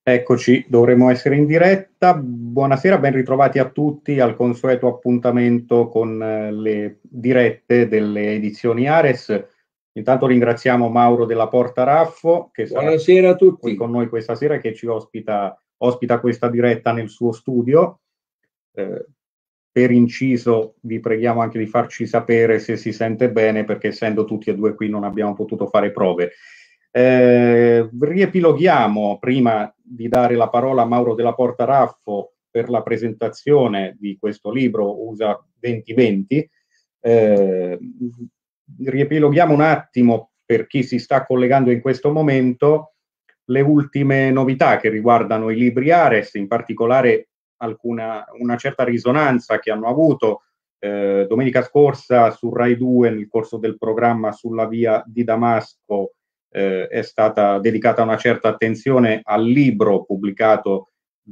Eccoci, dovremmo essere in diretta. Buonasera, ben ritrovati a tutti al consueto appuntamento con le dirette delle edizioni Ares. Intanto ringraziamo Mauro della Porta Raffo, che sarà Buonasera a tutti. qui con noi questa sera, che ci ospita questa diretta nel suo studio. Per inciso vi preghiamo anche di farci sapere se si sente bene, perché essendo tutti e due qui non abbiamo potuto fare prove. Riepiloghiamo, prima di dare la parola a Mauro della Porta Raffo per la presentazione di questo libro USA 2020. Riepiloghiamo un attimo, per chi si sta collegando in questo momento, le ultime novità che riguardano i libri Ares, in particolare una certa risonanza che hanno avuto. Domenica scorsa su Rai 2, nel corso del programma Sulla via di Damasco, è stata dedicata una certa attenzione al libro pubblicato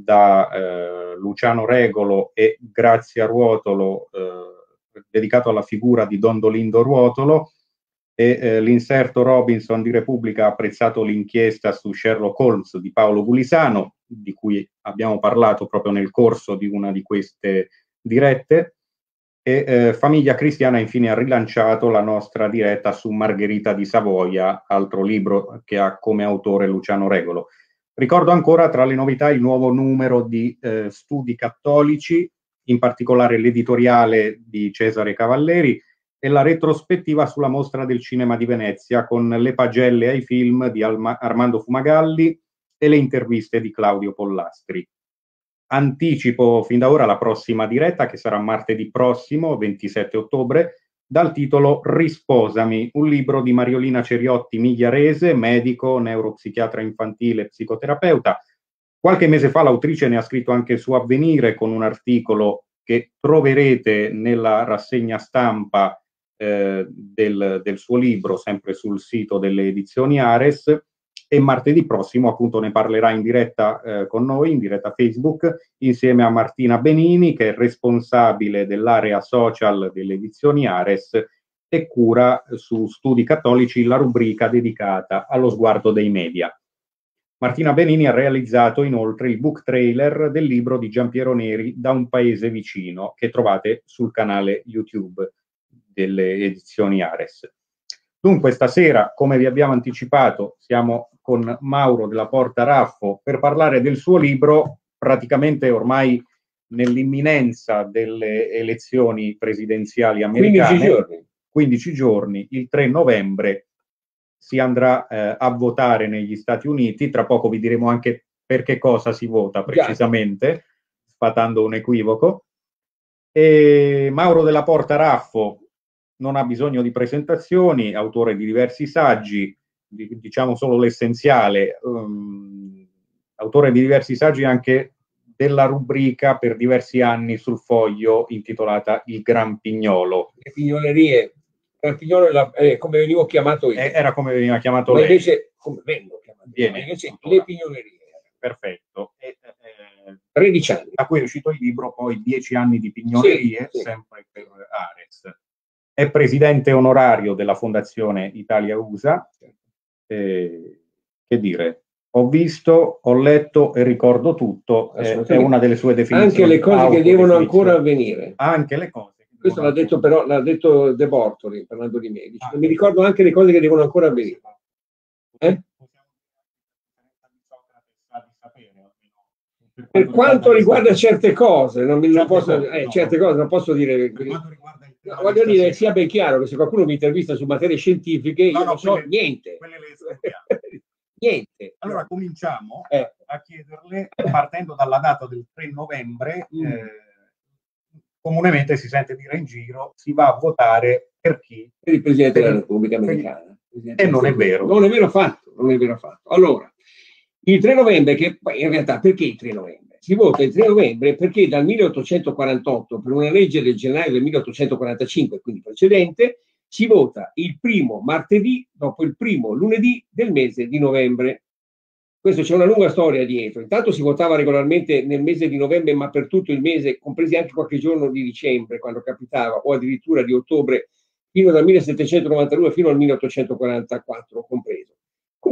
da Luciano Regolo e Grazia Ruotolo, dedicato alla figura di Don Dolindo Ruotolo, e l'inserto Robinson di Repubblica ha apprezzato l'inchiesta su Sherlock Holmes di Paolo Gulisano, di cui abbiamo parlato proprio nel corso di una di queste dirette. E Famiglia Cristiana infine ha rilanciato la nostra diretta su Margherita di Savoia, altro libro che ha come autore Luciano Regolo. Ricordo ancora tra le novità il nuovo numero di Studi Cattolici, in particolare l'editoriale di Cesare Cavalleri e la retrospettiva sulla Mostra del Cinema di Venezia, con le pagelle ai film di Armando Fumagalli e le interviste di Claudio Pollastri. Anticipo fin da ora la prossima diretta, che sarà martedì prossimo, 27 ottobre, dal titolo Risposami, un libro di Mariolina Ceriotti Migliarese, medico, neuropsichiatra infantile, psicoterapeuta. Qualche mese fa l'autrice ne ha scritto anche su Avvenire, con un articolo che troverete nella rassegna stampa del suo libro, sempre sul sito delle edizioni Ares. E martedì prossimo appunto ne parlerà in diretta con noi, in diretta Facebook, insieme a Martina Benini, che è responsabile dell'area social delle edizioni Ares e cura su Studi Cattolici la rubrica dedicata allo sguardo dei media. Martina Benini ha realizzato inoltre il book trailer del libro di Giampiero Neri, Da un paese vicino, che trovate sul canale YouTube delle edizioni Ares. Dunque, stasera, come vi abbiamo anticipato, siamo con Mauro della Porta Raffo per parlare del suo libro, praticamente ormai nell'imminenza delle elezioni presidenziali americane. 15 giorni. 15 giorni, il 3 novembre si andrà a votare negli Stati Uniti. Tra poco vi diremo anche per che cosa si vota precisamente, sfatando un equivoco. E Mauro della Porta Raffo non ha bisogno di presentazioni, autore di diversi saggi, diciamo solo l'essenziale, autore di diversi saggi anche della rubrica per diversi anni sul Foglio intitolata Il Gran Pignolo. Le pignolerie, Gran Pignolo come venivo chiamato io. Era come veniva chiamato ma lei. Invece, come vengo chiamato Viene, invece, le pignolerie. Perfetto. 13 anni. Da cui è uscito il libro, poi 10 anni di pignolerie, sì. sempre per Ares. È presidente onorario della Fondazione Italia-USA. Che dire, ho visto, ho letto e ricordo tutto, è una delle sue definizioni. Anche le cose che devono ancora avvenire. Anche le cose. Questo l'ha detto però, l'ha detto De Bortoli, parlando di me. Dice, mi ricordo anche le cose che devono ancora avvenire. Per quanto riguarda certe cose, certe cose non posso dire. No, voglio dire, sia ben chiaro che se qualcuno mi intervista su materie scientifiche, io non so niente. Niente. Allora cominciamo a chiederle, partendo dalla data del 3 novembre, comunemente si sente dire in giro, si va a votare per chi? Per il Presidente della Repubblica Americana. E non è vero. Non è vero affatto, non è vero affatto. Allora, il 3 novembre, che poi in realtà perché il 3 novembre? Si vota il 3 novembre perché dal 1848, per una legge del gennaio del 1845, quindi precedente, si vota il primo martedì dopo il primo lunedì del mese di novembre. Questo c'è una lunga storia dietro. Intanto si votava regolarmente nel mese di novembre, ma per tutto il mese, compresi anche qualche giorno di dicembre, quando capitava, o addirittura di ottobre, fino dal 1792 fino al 1844 compreso.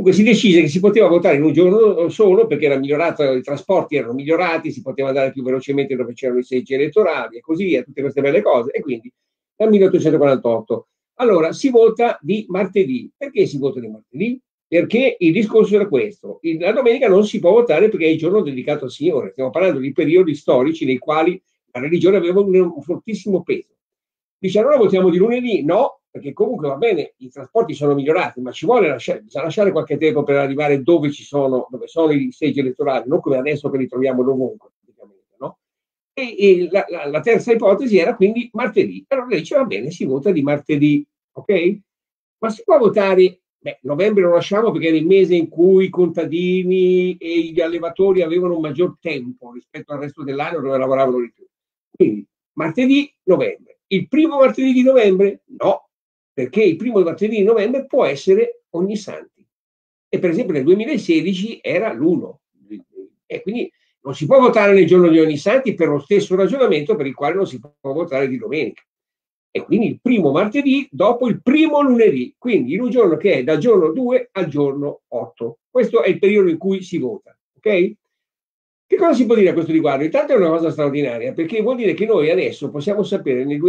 Comunque si decise che si poteva votare in un giorno solo perché era migliorato, i trasporti erano migliorati, si poteva andare più velocemente dove c'erano i seggi elettorali e così via, tutte queste belle cose. E quindi dal 1848. Allora si vota di martedì. Perché si vota di martedì? Perché il discorso era questo: la domenica non si può votare perché è il giorno dedicato al Signore. Stiamo parlando di periodi storici nei quali la religione aveva un fortissimo peso. Dice allora votiamo di lunedì? No, perché comunque va bene, i trasporti sono migliorati, ma ci vuole bisogna lasciare qualche tempo per arrivare dove sono i seggi elettorali, non come adesso che li troviamo dovunque, praticamente, no? E la terza ipotesi era quindi martedì. Allora lei dice va bene, si vota di martedì, ok? Ma si può votare, novembre lo lasciamo perché era il mese in cui i contadini e gli allevatori avevano un maggior tempo rispetto al resto dell'anno dove lavoravano di più. Quindi martedì, novembre. Il primo martedì di novembre? No, perché il primo martedì di novembre può essere Ognissanti. E per esempio nel 2016 era l'1. E quindi non si può votare nel giorno di Ognissanti per lo stesso ragionamento per il quale non si può votare di domenica. E quindi il primo martedì dopo il primo lunedì, quindi in un giorno che è dal giorno 2 al giorno 8. Questo è il periodo in cui si vota, ok? Che cosa si può dire a questo riguardo? Intanto è una cosa straordinaria, perché vuol dire che noi adesso possiamo sapere nel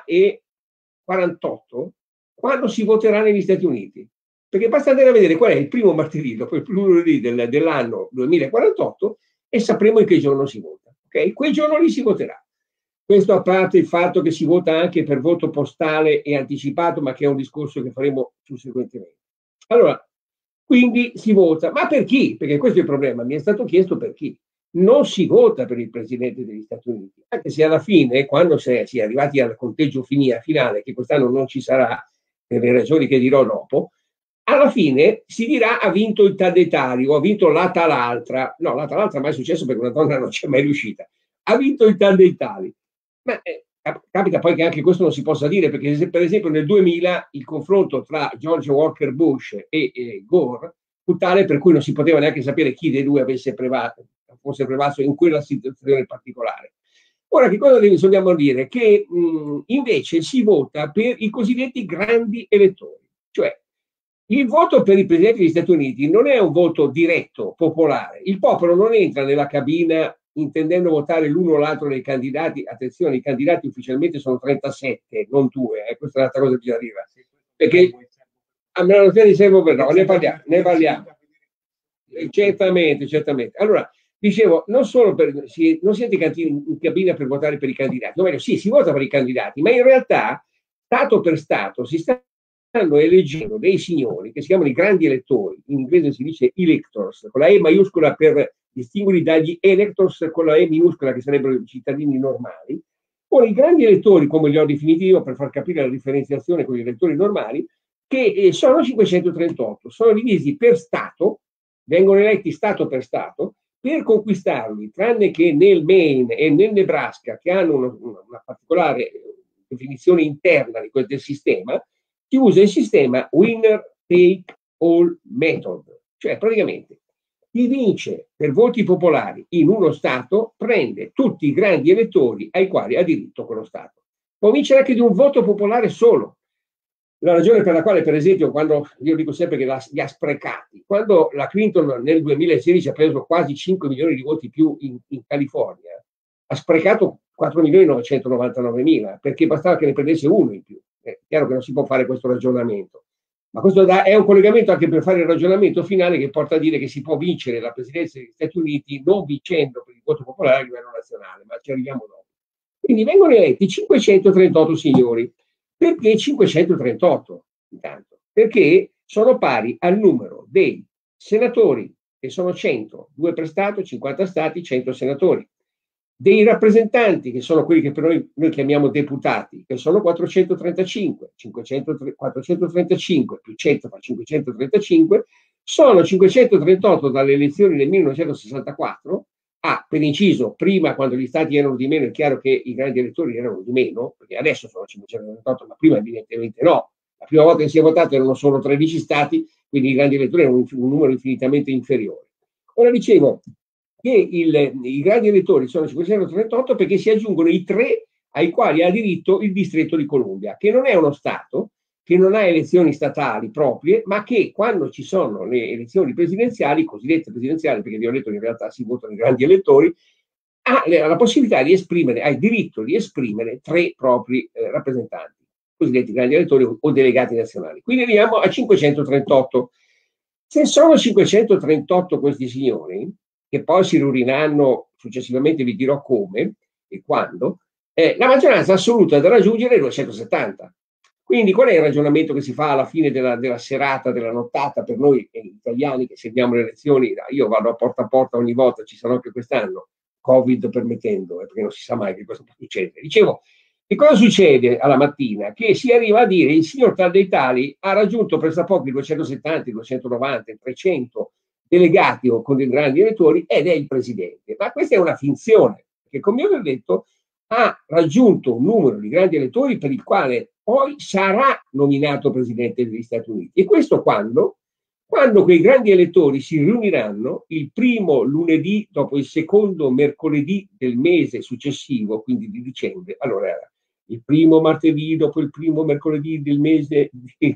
2048 quando si voterà negli Stati Uniti. Perché basta andare a vedere qual è il primo martedì dopo il primo lunedì dell'anno 2048 e sapremo in che giorno si vota. Okay? Quel giorno lì si voterà. Questo a parte il fatto che si vota anche per voto postale e anticipato, ma che è un discorso che faremo susseguentemente. Allora, quindi si vota. Ma per chi? Perché questo è il problema. Mi è stato chiesto per chi. Non si vota per il Presidente degli Stati Uniti, anche se alla fine, quando si è arrivati al conteggio finale, che quest'anno non ci sarà, per le ragioni che dirò dopo, alla fine si dirà ha vinto il Taddetari o ha vinto l'Atalanta. No, l'Atalanta mai è successo perché una donna non c'è mai riuscita. Ha vinto il Taddetari. Ma capita poi che anche questo non si possa dire, perché se per esempio nel 2000 il confronto tra George Walker Bush e Gore fu tale per cui non si poteva neanche sapere chi dei due fosse prevalso in quella situazione particolare. Ora, che cosa dobbiamo dire? Che invece si vota per i cosiddetti grandi elettori, cioè il voto per il Presidente degli Stati Uniti non è un voto diretto, popolare. Il popolo non entra nella cabina intendendo votare l'uno o l'altro dei candidati. Attenzione, i candidati ufficialmente sono 37, non 2, questa è un'altra cosa che bisogna dire. Perché a me non serve per no, ne parliamo. Certamente. Allora, dicevo, non si entra in cabina per votare per i candidati, o meglio, sì, si vota per i candidati, ma in realtà, Stato per Stato, si stanno eleggendo dei signori che si chiamano i grandi elettori, in inglese si dice electors, con la E maiuscola per distinguerli dagli electors con la E minuscola che sarebbero i cittadini normali. Ora i grandi elettori, come li ho definiti io per far capire la differenziazione con gli elettori normali, che sono 538, sono divisi per Stato, vengono eletti Stato per Stato, per conquistarli, tranne che nel Maine e nel Nebraska, che hanno una particolare definizione interna del sistema, si usa il sistema winner take all method, cioè praticamente chi vince per voti popolari in uno Stato prende tutti i grandi elettori ai quali ha diritto quello Stato. Può vincere anche di un voto popolare solo. La ragione per la quale, per esempio, quando io dico sempre che li ha sprecati, quando la Clinton nel 2016 ha preso quasi 5 milioni di voti più in California, ha sprecato 4.999.000 perché bastava che ne prendesse uno in più. È chiaro che non si può fare questo ragionamento, ma questo è un collegamento anche per fare il ragionamento finale che porta a dire che si può vincere la presidenza degli Stati Uniti non vincendo per il voto popolare a livello nazionale, ma ci arriviamo dopo. Quindi vengono eletti 538 signori. Perché 538? Intanto, perché sono pari al numero dei senatori, che sono 100, 2 per Stato, 50 Stati, 100 senatori, dei rappresentanti, che sono quelli che per noi chiamiamo deputati, che sono 435, 435 più 100 fa 535, sono 538 dalle elezioni del 1964, per inciso, prima quando gli stati erano di meno è chiaro che i grandi elettori erano di meno, perché adesso sono 538, ma prima evidentemente no. La prima volta che si è votato erano solo 13 stati, quindi i grandi elettori erano un numero infinitamente inferiore. Ora dicevo che i grandi elettori sono 538 perché si aggiungono i 3 ai quali ha diritto il Distretto di Columbia, che non è uno Stato, che non ha elezioni statali proprie, ma che quando ci sono le elezioni presidenziali, cosiddette presidenziali, perché vi ho detto che in realtà si votano i grandi elettori, ha la possibilità di esprimere, ha il diritto di esprimere 3 propri rappresentanti, cosiddetti grandi elettori o delegati nazionali. Quindi arriviamo a 538. Se sono 538 questi signori, che poi si riuniranno successivamente, vi dirò come e quando, la maggioranza assoluta da raggiungere è 270. Quindi qual è il ragionamento che si fa alla fine della serata, della nottata, per noi italiani che seguiamo le elezioni? Io vado a porta ogni volta, ci sarò anche quest'anno, Covid permettendo, perché non si sa mai che cosa può succedere. Dicevo, che cosa succede alla mattina? Che si arriva a dire il signor tal dei tali ha raggiunto pressappoco i 270, i 290, i 300 delegati o con dei grandi elettori ed è il presidente. Ma questa è una finzione, perché come vi ho detto ha raggiunto un numero di grandi elettori per il quale poi sarà nominato presidente degli Stati Uniti. E questo quando? Quando quei grandi elettori si riuniranno il primo lunedì dopo il secondo mercoledì del mese successivo, quindi di dicembre. Allora era il primo martedì dopo il primo mercoledì del mese,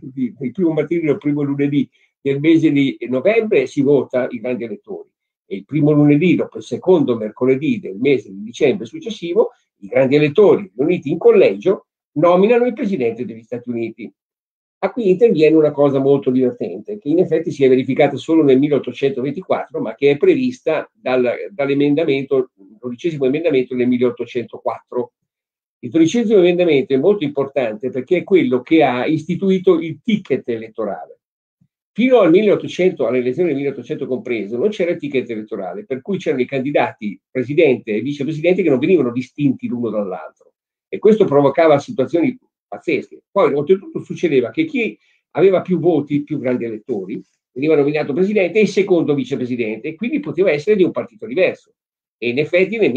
il primo martedì dopo il primo lunedì del mese di novembre si vota i grandi elettori. E il primo lunedì dopo il secondo mercoledì del mese di dicembre successivo, i grandi elettori riuniti in collegio nominano il presidente degli Stati Uniti. A qui interviene una cosa molto divertente, che in effetti si è verificata solo nel 1824, ma che è prevista dall'emendamento, il 12° emendamento del 1804. Il 12° emendamento è molto importante perché è quello che ha istituito il ticket elettorale. Fino al 1800, alle elezioni del 1800 compreso, non c'era il ticket elettorale, per cui c'erano i candidati presidente e vicepresidente che non venivano distinti l'uno dall'altro. E questo provocava situazioni pazzesche. Poi, oltretutto, succedeva che chi aveva più voti, più grandi elettori, veniva nominato presidente e il secondo vicepresidente, e quindi poteva essere di un partito diverso. E in effetti nel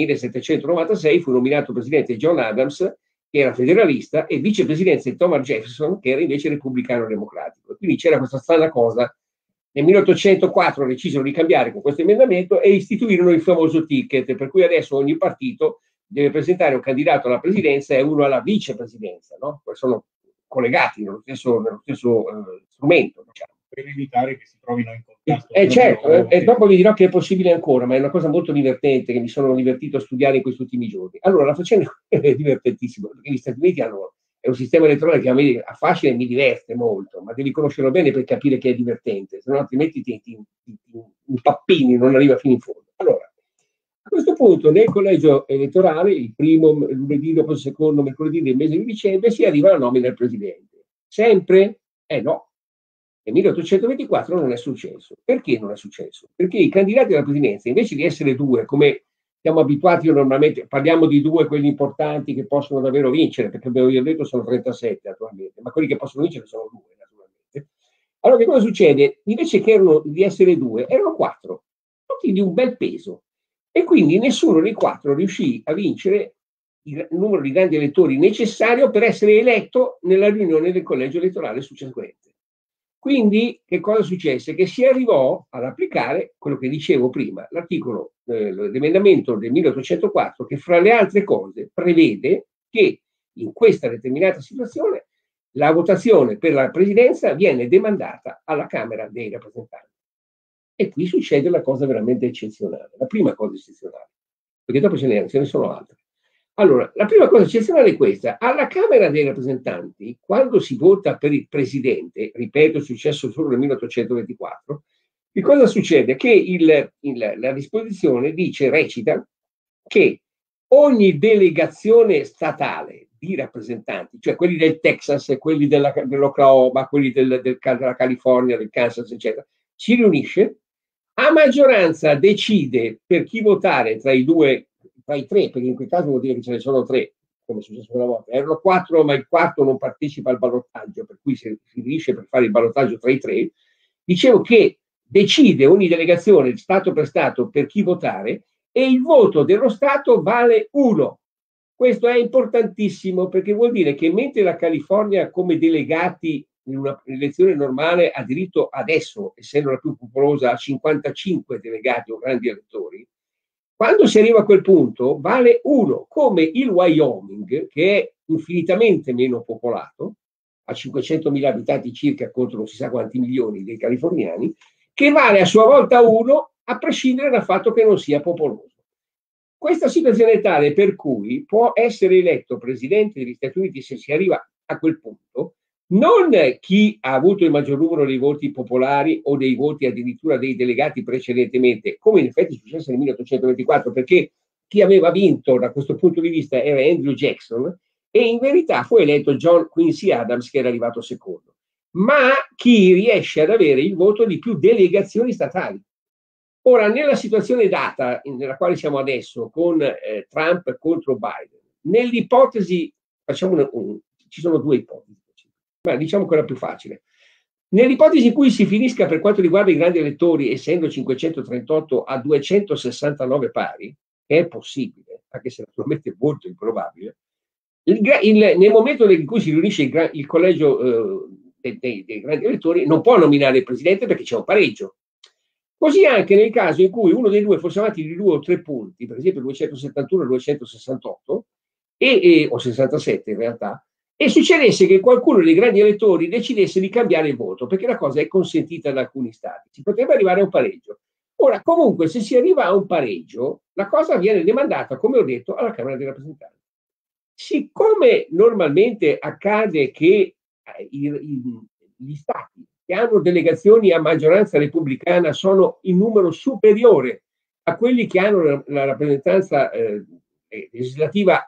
1796 fu nominato presidente John Adams, che era federalista, e vicepresidente Thomas Jefferson, che era invece repubblicano democratico. Quindi c'era questa strana cosa. Nel 1804 decisero di cambiare con questo emendamento e istituirono il famoso ticket, per cui adesso ogni partito deve presentare un candidato alla presidenza e uno alla vicepresidenza, no? Sono collegati nello stesso strumento, diciamo. Per evitare che si trovino in contatto. Certo, e dopo vi dirò che è possibile ancora, ma è una cosa molto divertente che mi sono divertito a studiare in questi ultimi giorni. Allora, la faccenda è divertentissima, perché gli Stati Uniti è un sistema elettorale che a me affascina e mi diverte molto, ma devi conoscerlo bene per capire che è divertente, se no altrimenti ti impappini, non arriva fino in fondo. Allora, a questo punto nel collegio elettorale, il primo lunedì dopo il secondo mercoledì del mese di dicembre, si arriva alla nomina del presidente. Sempre? No. Nel 1824 non è successo. Perché non è successo? Perché i candidati alla presidenza, invece di essere 2, come siamo abituati normalmente, parliamo di 2 quelli importanti che possono davvero vincere, perché abbiamo detto sono 37 attualmente, ma quelli che possono vincere sono 2 naturalmente. Allora che cosa succede? Invece che di essere 2, erano 4, tutti di un bel peso. E quindi nessuno dei 4 riuscì a vincere il numero di grandi elettori necessario per essere eletto nella riunione del collegio elettorale successivente. Quindi che cosa successe? Che si arrivò ad applicare quello che dicevo prima, l'emendamento del 1804, che fra le altre cose prevede che in questa determinata situazione la votazione per la presidenza viene demandata alla Camera dei rappresentanti. E qui succede la cosa veramente eccezionale, la prima cosa eccezionale, perché dopo ce ne sono altre. Allora, la prima cosa eccezionale è questa. Alla Camera dei rappresentanti, quando si vota per il presidente, ripeto, è successo solo nel 1824, che cosa succede? Che la disposizione recita che ogni delegazione statale di rappresentanti, cioè quelli del Texas, quelli dell'Oklahoma, quelli della California, del Kansas, eccetera, si riunisce, a maggioranza decide per chi votare tra i 3, perché in quel caso vuol dire che ce ne sono 3, come è successo una volta. Erano 4, ma il quarto non partecipa al ballottaggio, per cui si finisce per fare il ballottaggio tra i 3. Dicevo che decide ogni delegazione, Stato per Stato, per chi votare, e il voto dello Stato vale 1. Questo è importantissimo perché vuol dire che mentre la California come delegati in un'elezione normale ha diritto adesso, essendo la più popolosa, a 55 delegati o grandi elettori, quando si arriva a quel punto vale 1, come il Wyoming, che è infinitamente meno popolato, a 500.000 abitanti circa contro non si sa quanti milioni dei californiani, che vale a sua volta 1 a prescindere dal fatto che non sia popoloso. Questa situazione è tale per cui può essere eletto presidente degli Stati Uniti, se si arriva a quel punto, non chi ha avuto il maggior numero dei voti popolari o dei voti addirittura dei delegati precedentemente, come in effetti è successo nel 1824, perché chi aveva vinto da questo punto di vista era Andrew Jackson e in verità fu eletto John Quincy Adams, che era arrivato secondo, ma chi riesce ad avere il voto di più delegazioni statali. Ora, nella situazione data nella quale siamo adesso, con Trump contro Biden, nell'ipotesi, ci sono 2 ipotesi, ma diciamo quella più facile. Nell'ipotesi in cui si finisca per quanto riguarda i grandi elettori, essendo 538 a 269 pari, che è possibile, anche se naturalmente è molto improbabile, nel momento in cui si riunisce il collegio dei grandi elettori, non può nominare il presidente perché c'è un pareggio. Così anche nel caso in cui uno dei due fosse avanti di 2 o 3 punti, per esempio 271 e 268, o 67 in realtà, e succedesse che qualcuno dei grandi elettori decidesse di cambiare il voto, perché la cosa è consentita da alcuni stati, si potrebbe arrivare a un pareggio. Ora, comunque, se si arriva a un pareggio, la cosa viene demandata, come ho detto, alla Camera dei rappresentanti. Siccome normalmente accade che gli stati che hanno delegazioni a maggioranza repubblicana sono in numero superiore a quelli che hanno la rappresentanza legislativa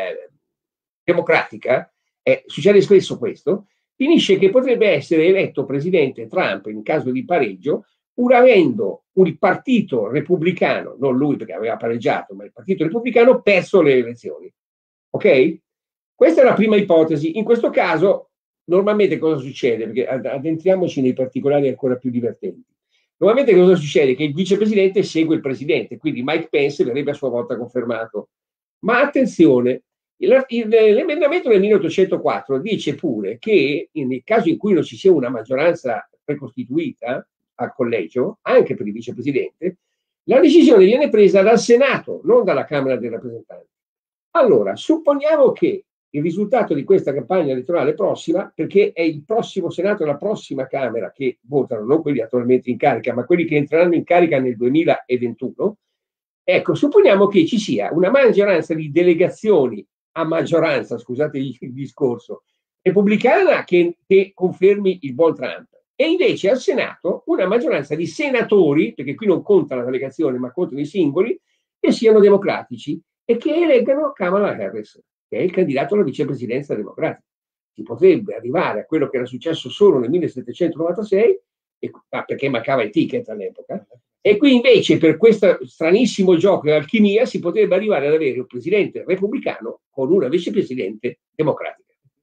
democratica, succede spesso questo, finisce che potrebbe essere eletto presidente Trump in caso di pareggio, pur avendo il partito repubblicano, non lui perché aveva pareggiato, ma il partito repubblicano perso le elezioni. Ok? Questa è la prima ipotesi. In questo caso, normalmente cosa succede? Perché addentriamoci nei particolari ancora più divertenti. Normalmente cosa succede? Che il vicepresidente segue il presidente, quindi Mike Pence verrebbe a sua volta confermato. Ma attenzione, l'emendamento del 1804 dice pure che nel caso in cui non ci sia una maggioranza precostituita al collegio, anche per il vicepresidente, la decisione viene presa dal Senato, non dalla Camera dei rappresentanti. Allora, supponiamo che il risultato di questa campagna elettorale prossima, perché è il prossimo Senato e la prossima Camera che votano, non quelli attualmente in carica, ma quelli che entreranno in carica nel 2021, ecco, supponiamo che ci sia una maggioranza di delegazioni a maggioranza, scusate il discorso, repubblicana che confermi il buon Trump, e invece al Senato una maggioranza di senatori, perché qui non conta la delegazione ma contano i singoli, che siano democratici e che eleggano Kamala Harris, che è il candidato alla vicepresidenza democratica. Si potrebbe arrivare a quello che era successo solo nel 1796, perché mancava il ticket all'epoca, e qui invece per questo stranissimo gioco di alchimia si potrebbe arrivare ad avere un presidente repubblicano con una vicepresidente democratica.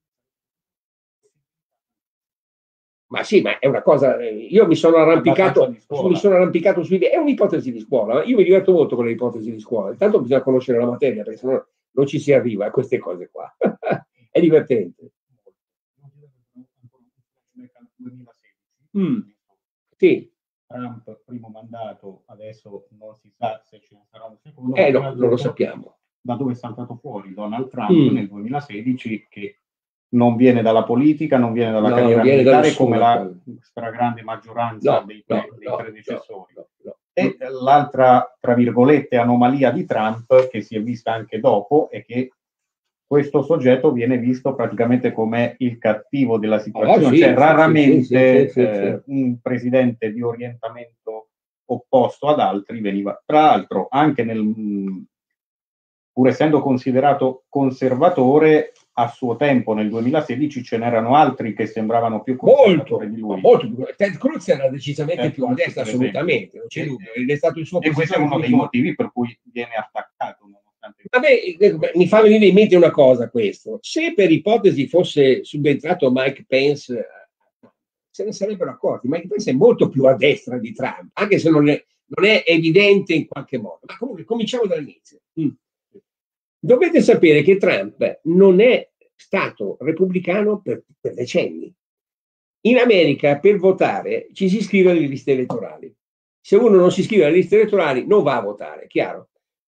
Ma sì, ma è una cosa, io mi sono arrampicato è un'ipotesi di scuola, io mi diverto molto con le ipotesi di scuola, intanto bisogna conoscere la materia perché sennò non ci si arriva a queste cose qua. È divertente. Sì. Trump, primo mandato, adesso non si sa se ce ne sarà un secondo. No, non lo sappiamo. Da dove è saltato fuori Donald Trump nel 2016, che non viene dalla politica, non viene dalla carriera militare come la stragrande maggioranza dei predecessori. E l'altra, tra virgolette, anomalia di Trump, che si è vista anche dopo, è che questo soggetto viene visto praticamente come il cattivo della situazione, cioè raramente un presidente di orientamento opposto ad altri veniva, tra l'altro anche pur essendo considerato conservatore, a suo tempo nel 2016 ce n'erano altri che sembravano più conservatori di lui. Molto più. Ted Cruz era decisamente più a destra, assolutamente, non c'è dubbio. È stato il suo e questo è uno dei motivi per cui viene attaccato. Vabbè, mi fa venire in mente una cosa questo. Se per ipotesi fosse subentrato Mike Pence, se ne sarebbero accorti. Mike Pence è molto più a destra di Trump, anche se non è evidente in qualche modo. Ma comunque cominciamo dall'inizio. Dovete sapere che Trump non è stato repubblicano per decenni. In America per votare ci si iscrive alle liste elettorali. Se uno non si iscrive alle liste elettorali non va a votare, chiaro.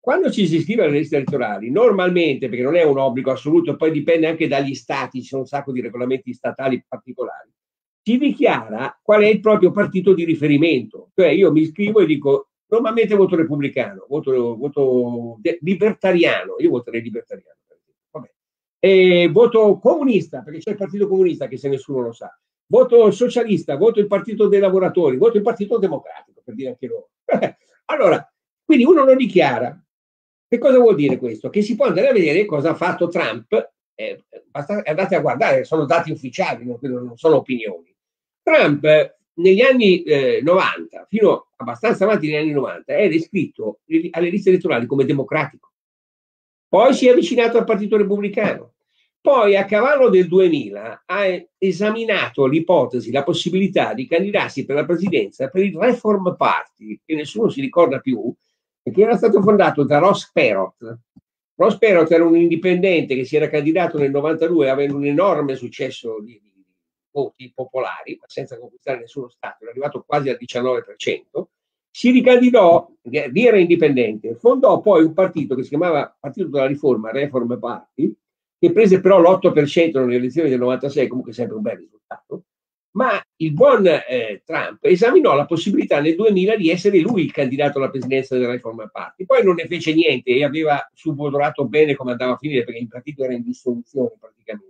Quando ci si iscrive alle liste elettorali, normalmente, perché non è un obbligo assoluto, poi dipende anche dagli stati, ci sono un sacco di regolamenti statali particolari, si dichiara qual è il proprio partito di riferimento. Cioè io mi iscrivo e dico, normalmente voto repubblicano, voto libertariano, io voterei libertariano. Vabbè. E voto comunista, perché c'è il partito comunista che se nessuno lo sa. Voto socialista, voto il partito dei lavoratori, voto il partito democratico, per dire anche loro. Allora, quindi uno lo dichiara. Che cosa vuol dire questo? Che si può andare a vedere cosa ha fatto Trump, andate a guardare, sono dati ufficiali, non sono opinioni. Trump negli anni 90, fino abbastanza avanti negli anni 90, era iscritto alle liste elettorali come democratico. Poi si è avvicinato al Partito Repubblicano. Poi a cavallo del 2000 ha esaminato l'ipotesi, la possibilità di candidarsi per la presidenza per il Reform Party, che nessuno si ricorda più, perché era stato fondato da Ross Perot. Ross Perot era un indipendente che si era candidato nel 92 avendo un enorme successo di voti popolari, ma senza conquistare nessuno stato, era arrivato quasi al 19%, si ricandidò, era indipendente, fondò poi un partito che si chiamava Partito della Riforma, Reform Party, che prese però l'8% nelle elezioni del 96, comunque sempre un bel risultato, ma il buon Trump esaminò la possibilità nel 2000 di essere lui il candidato alla presidenza della Reform Party. Poi non ne fece niente e aveva subodorato bene come andava a finire, perché il partito era in dissoluzione praticamente.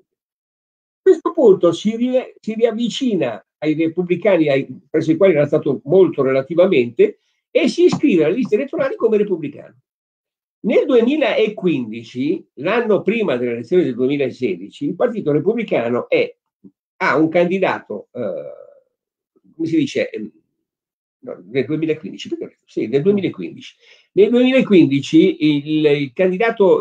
A questo punto si riavvicina ai repubblicani, presso i quali era stato molto relativamente, e si iscrive alle liste elettorali come repubblicano. Nel 2015, l'anno prima delle elezioni del 2016, il Partito Repubblicano ha un candidato, come si dice, no, nel 2015, sì, nel 2015. Nel 2015 il candidato,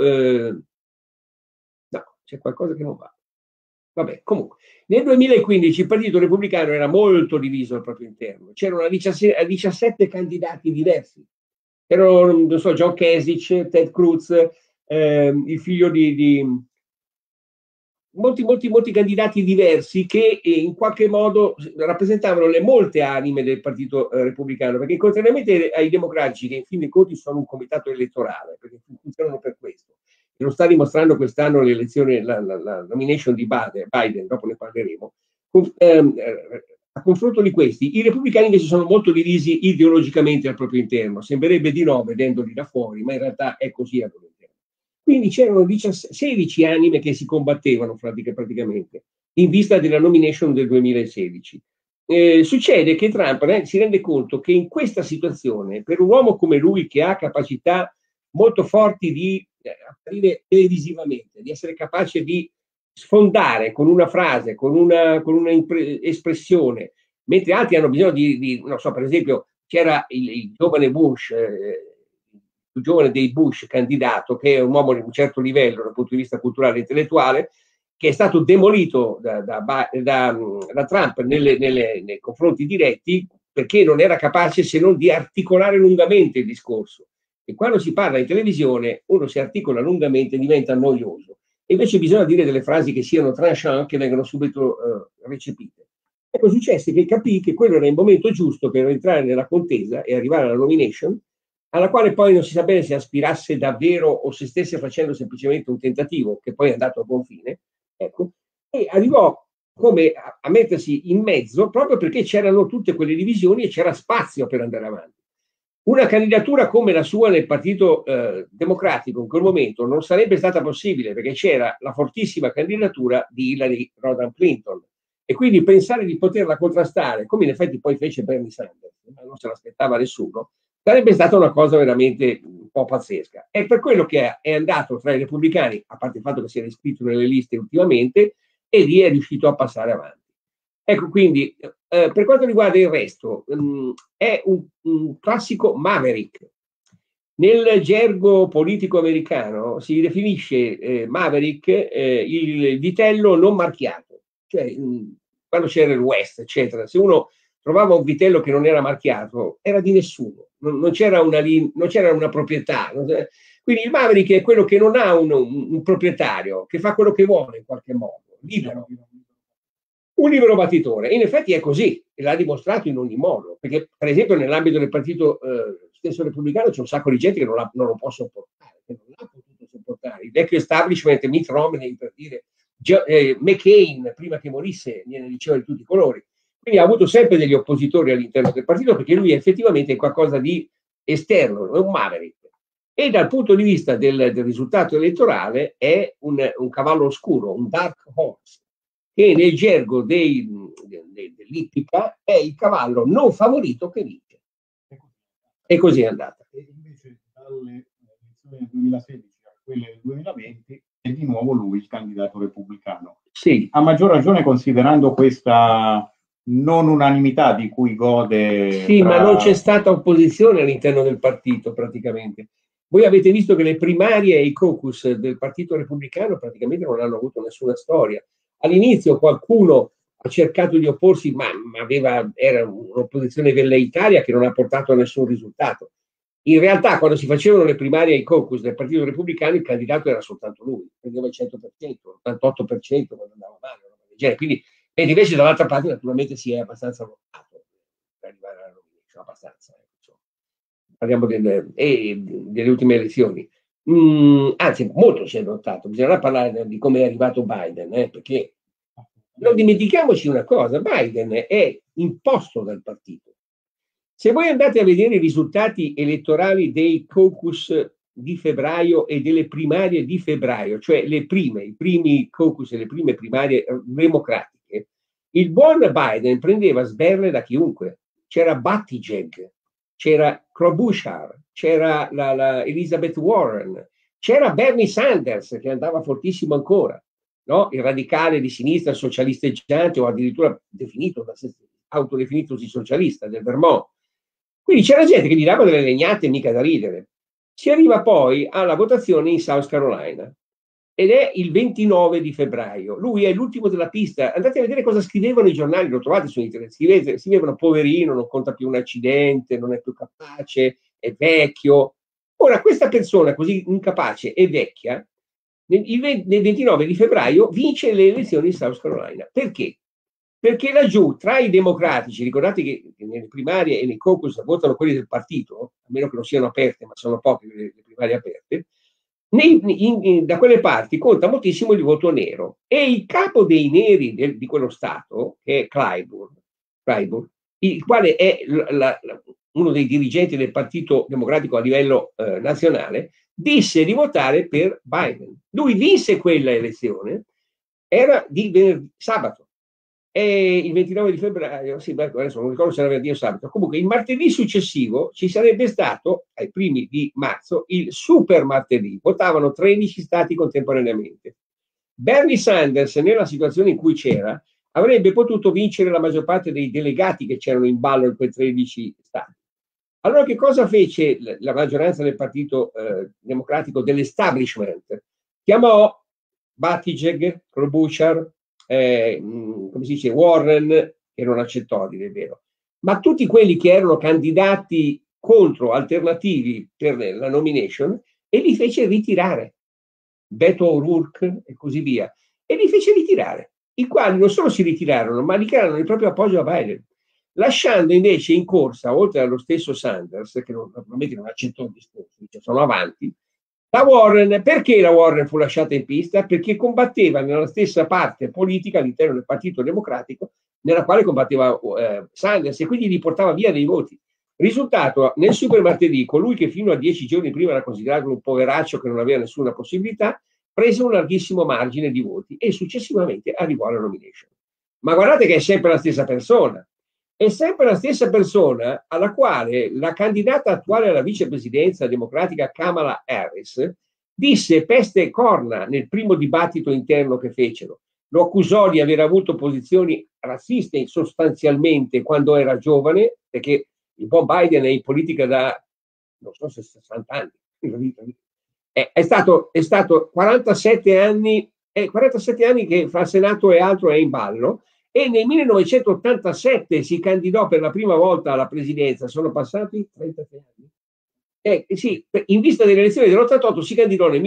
no, c'è qualcosa che non va. Vabbè, comunque, nel 2015 il Partito Repubblicano era molto diviso al proprio interno, c'erano 17 candidati diversi. Erano, non so, John Kasich, Ted Cruz, il figlio di molti candidati diversi che in qualche modo rappresentavano le molte anime del Partito Repubblicano, perché contrariamente ai democratici, che in fin dei conti sono un comitato elettorale, perché funzionano per questo, e lo sta dimostrando quest'anno l'elezione, la nomination di Biden, dopo ne parleremo, a confronto di questi, i repubblicani invece sono molto divisi ideologicamente al proprio interno, sembrerebbe di no vedendoli da fuori, ma in realtà è così al proprio interno. Quindi c'erano 16 anime che si combattevano praticamente in vista della nomination del 2016. Succede che Trump si rende conto che in questa situazione, per un uomo come lui che ha capacità molto forti di apparire televisivamente, di essere capace di sfondare con una frase, con una espressione, mentre altri hanno bisogno non so, per esempio c'era il giovane Bush, il più giovane dei Bush candidato, che è un uomo di un certo livello dal punto di vista culturale e intellettuale, che è stato demolito da Trump nei confronti diretti, perché non era capace se non di articolare lungamente il discorso. E quando si parla in televisione, uno si articola lungamente e diventa noioso. E invece bisogna dire delle frasi che siano tranchant, che vengano subito recepite. Ecco, successe che capì che quello era il momento giusto per entrare nella contesa e arrivare alla nomination, alla quale poi non si sa bene se aspirasse davvero o se stesse facendo semplicemente un tentativo, che poi è andato a buon fine, ecco, e arrivò come a mettersi in mezzo proprio perché c'erano tutte quelle divisioni e c'era spazio per andare avanti. Una candidatura come la sua nel Partito Democratico in quel momento non sarebbe stata possibile, perché c'era la fortissima candidatura di Hillary Rodham Clinton, e quindi pensare di poterla contrastare, come in effetti poi fece Bernie Sanders, ma non se l'aspettava nessuno, sarebbe stata una cosa veramente un po' pazzesca. È per quello che è andato tra i repubblicani, a parte il fatto che si era iscritto nelle liste ultimamente, e lì è riuscito a passare avanti. Ecco, quindi per quanto riguarda il resto, è un classico maverick. Nel gergo politico americano si definisce maverick il vitello non marchiato, cioè quando c'era il West, eccetera, se uno trovava un vitello che non era marchiato, era di nessuno, non c'era una proprietà. Quindi il maverick è quello che non ha un proprietario, che fa quello che vuole in qualche modo, libero. Un libero battitore. In effetti è così, e l'ha dimostrato in ogni modo, perché per esempio nell'ambito del Partito stesso repubblicano c'è un sacco di gente che non lo può sopportare, che non l'ha potuto sopportare. Il vecchio establishment, Mitt Romney per dire, McCain prima che morisse gliene diceva di tutti i colori. Quindi ha avuto sempre degli oppositori all'interno del partito, perché lui effettivamente è qualcosa di esterno, è un maverick. E dal punto di vista del risultato elettorale è un cavallo oscuro, un dark horse, che nel gergo dell'ippica è il cavallo non favorito che vince. E così è andata. E invece dalle elezioni del 2016 a quelle del 2020 è di nuovo lui il candidato repubblicano. Sì. A maggior ragione considerando questa non unanimità di cui gode. Sì, ma non c'è stata opposizione all'interno del partito praticamente. Voi avete visto che le primarie e i caucus del Partito Repubblicano praticamente non hanno avuto nessuna storia. All'inizio qualcuno ha cercato di opporsi, ma era un'opposizione velleitaria che non ha portato a nessun risultato. In realtà, quando si facevano le primarie e i caucus del Partito Repubblicano, il candidato era soltanto lui, prendeva il 100%, l'88% quando andava male. Quindi, invece dall'altra parte naturalmente si è abbastanza lottato per arrivare alla nomination, abbastanza. Parliamo delle ultime elezioni. Anzi, molto si è lottato. Bisognerà parlare di come è arrivato Biden, perché non dimentichiamoci una cosa, Biden è imposto dal partito. Se voi andate a vedere i risultati elettorali dei caucus di febbraio e delle primarie di febbraio, cioè i primi caucus e le prime primarie democratiche, il buon Biden prendeva sberle da chiunque. C'era Buttigieg, c'era Klobuchar, c'era Elizabeth Warren, c'era Bernie Sanders che andava fortissimo ancora, no? Il radicale di sinistra socialisteggiante o addirittura autodefinitosi socialista del Vermont. Quindi c'era gente che gli dava delle legnate mica da ridere. Si arriva poi alla votazione in South Carolina ed è il 29 di febbraio. Lui è l'ultimo della pista. Andate a vedere cosa scrivevano i giornali, lo trovate su internet. Scrivevano poverino, non conta più un accidente, non è più capace, è vecchio. Ora, questa persona così incapace e vecchia, nel 29 di febbraio vince le elezioni in South Carolina. Perché? Perché laggiù, tra i democratici, ricordate che nelle primarie e nei caucus votano quelli del partito, a meno che non siano aperte, ma sono poche le primarie aperte, da quelle parti conta moltissimo il voto nero. E il capo dei neri di quello Stato, che è Clyburn, il quale è uno dei dirigenti del Partito Democratico a livello nazionale, disse di votare per Biden. Lui vinse quella elezione, era di sabato. E il 29 di febbraio, sì, adesso non ricordo se era venerdì o sabato, comunque il martedì successivo ci sarebbe stato, ai primi di marzo, il super martedì, votavano 13 stati contemporaneamente. Bernie Sanders, nella situazione in cui c'era, avrebbe potuto vincere la maggior parte dei delegati che c'erano in ballo in quei 13 stati. Allora che cosa fece la maggioranza del Partito Democratico dell'establishment? Chiamò Buttigieg, Klobuchar, come si dice, Warren, che non accettò, a dire il vero, ma tutti quelli che erano candidati contro, alternativi per la nomination, e li fece ritirare. Beto O'Rourke e così via, e li fece ritirare, i quali non solo si ritirarono, ma dichiararono il proprio appoggio a Biden, lasciando invece in corsa, oltre allo stesso Sanders, che naturalmente non accettò il discorso, dice sono avanti, la Warren. Perché la Warren fu lasciata in pista? Perché combatteva nella stessa parte politica all'interno del Partito Democratico nella quale combatteva Sanders, e quindi gli portava via dei voti. Risultato, nel super martedì, colui che fino a 10 giorni prima era considerato un poveraccio che non aveva nessuna possibilità, prese un larghissimo margine di voti e successivamente arrivò alla nomination. Ma guardate che è sempre la stessa persona. È sempre la stessa persona alla quale la candidata attuale alla vicepresidenza democratica Kamala Harris disse peste e corna nel primo dibattito interno che fecero. Lo accusò di aver avuto posizioni razziste sostanzialmente quando era giovane, perché il buon Biden è in politica da, non so se 60 anni. È stato 47 anni che fra Senato e altro è in ballo. E nel 1987 si candidò per la prima volta alla presidenza, sono passati 33 anni. Sì, in vista delle elezioni dell'88 si candidò nel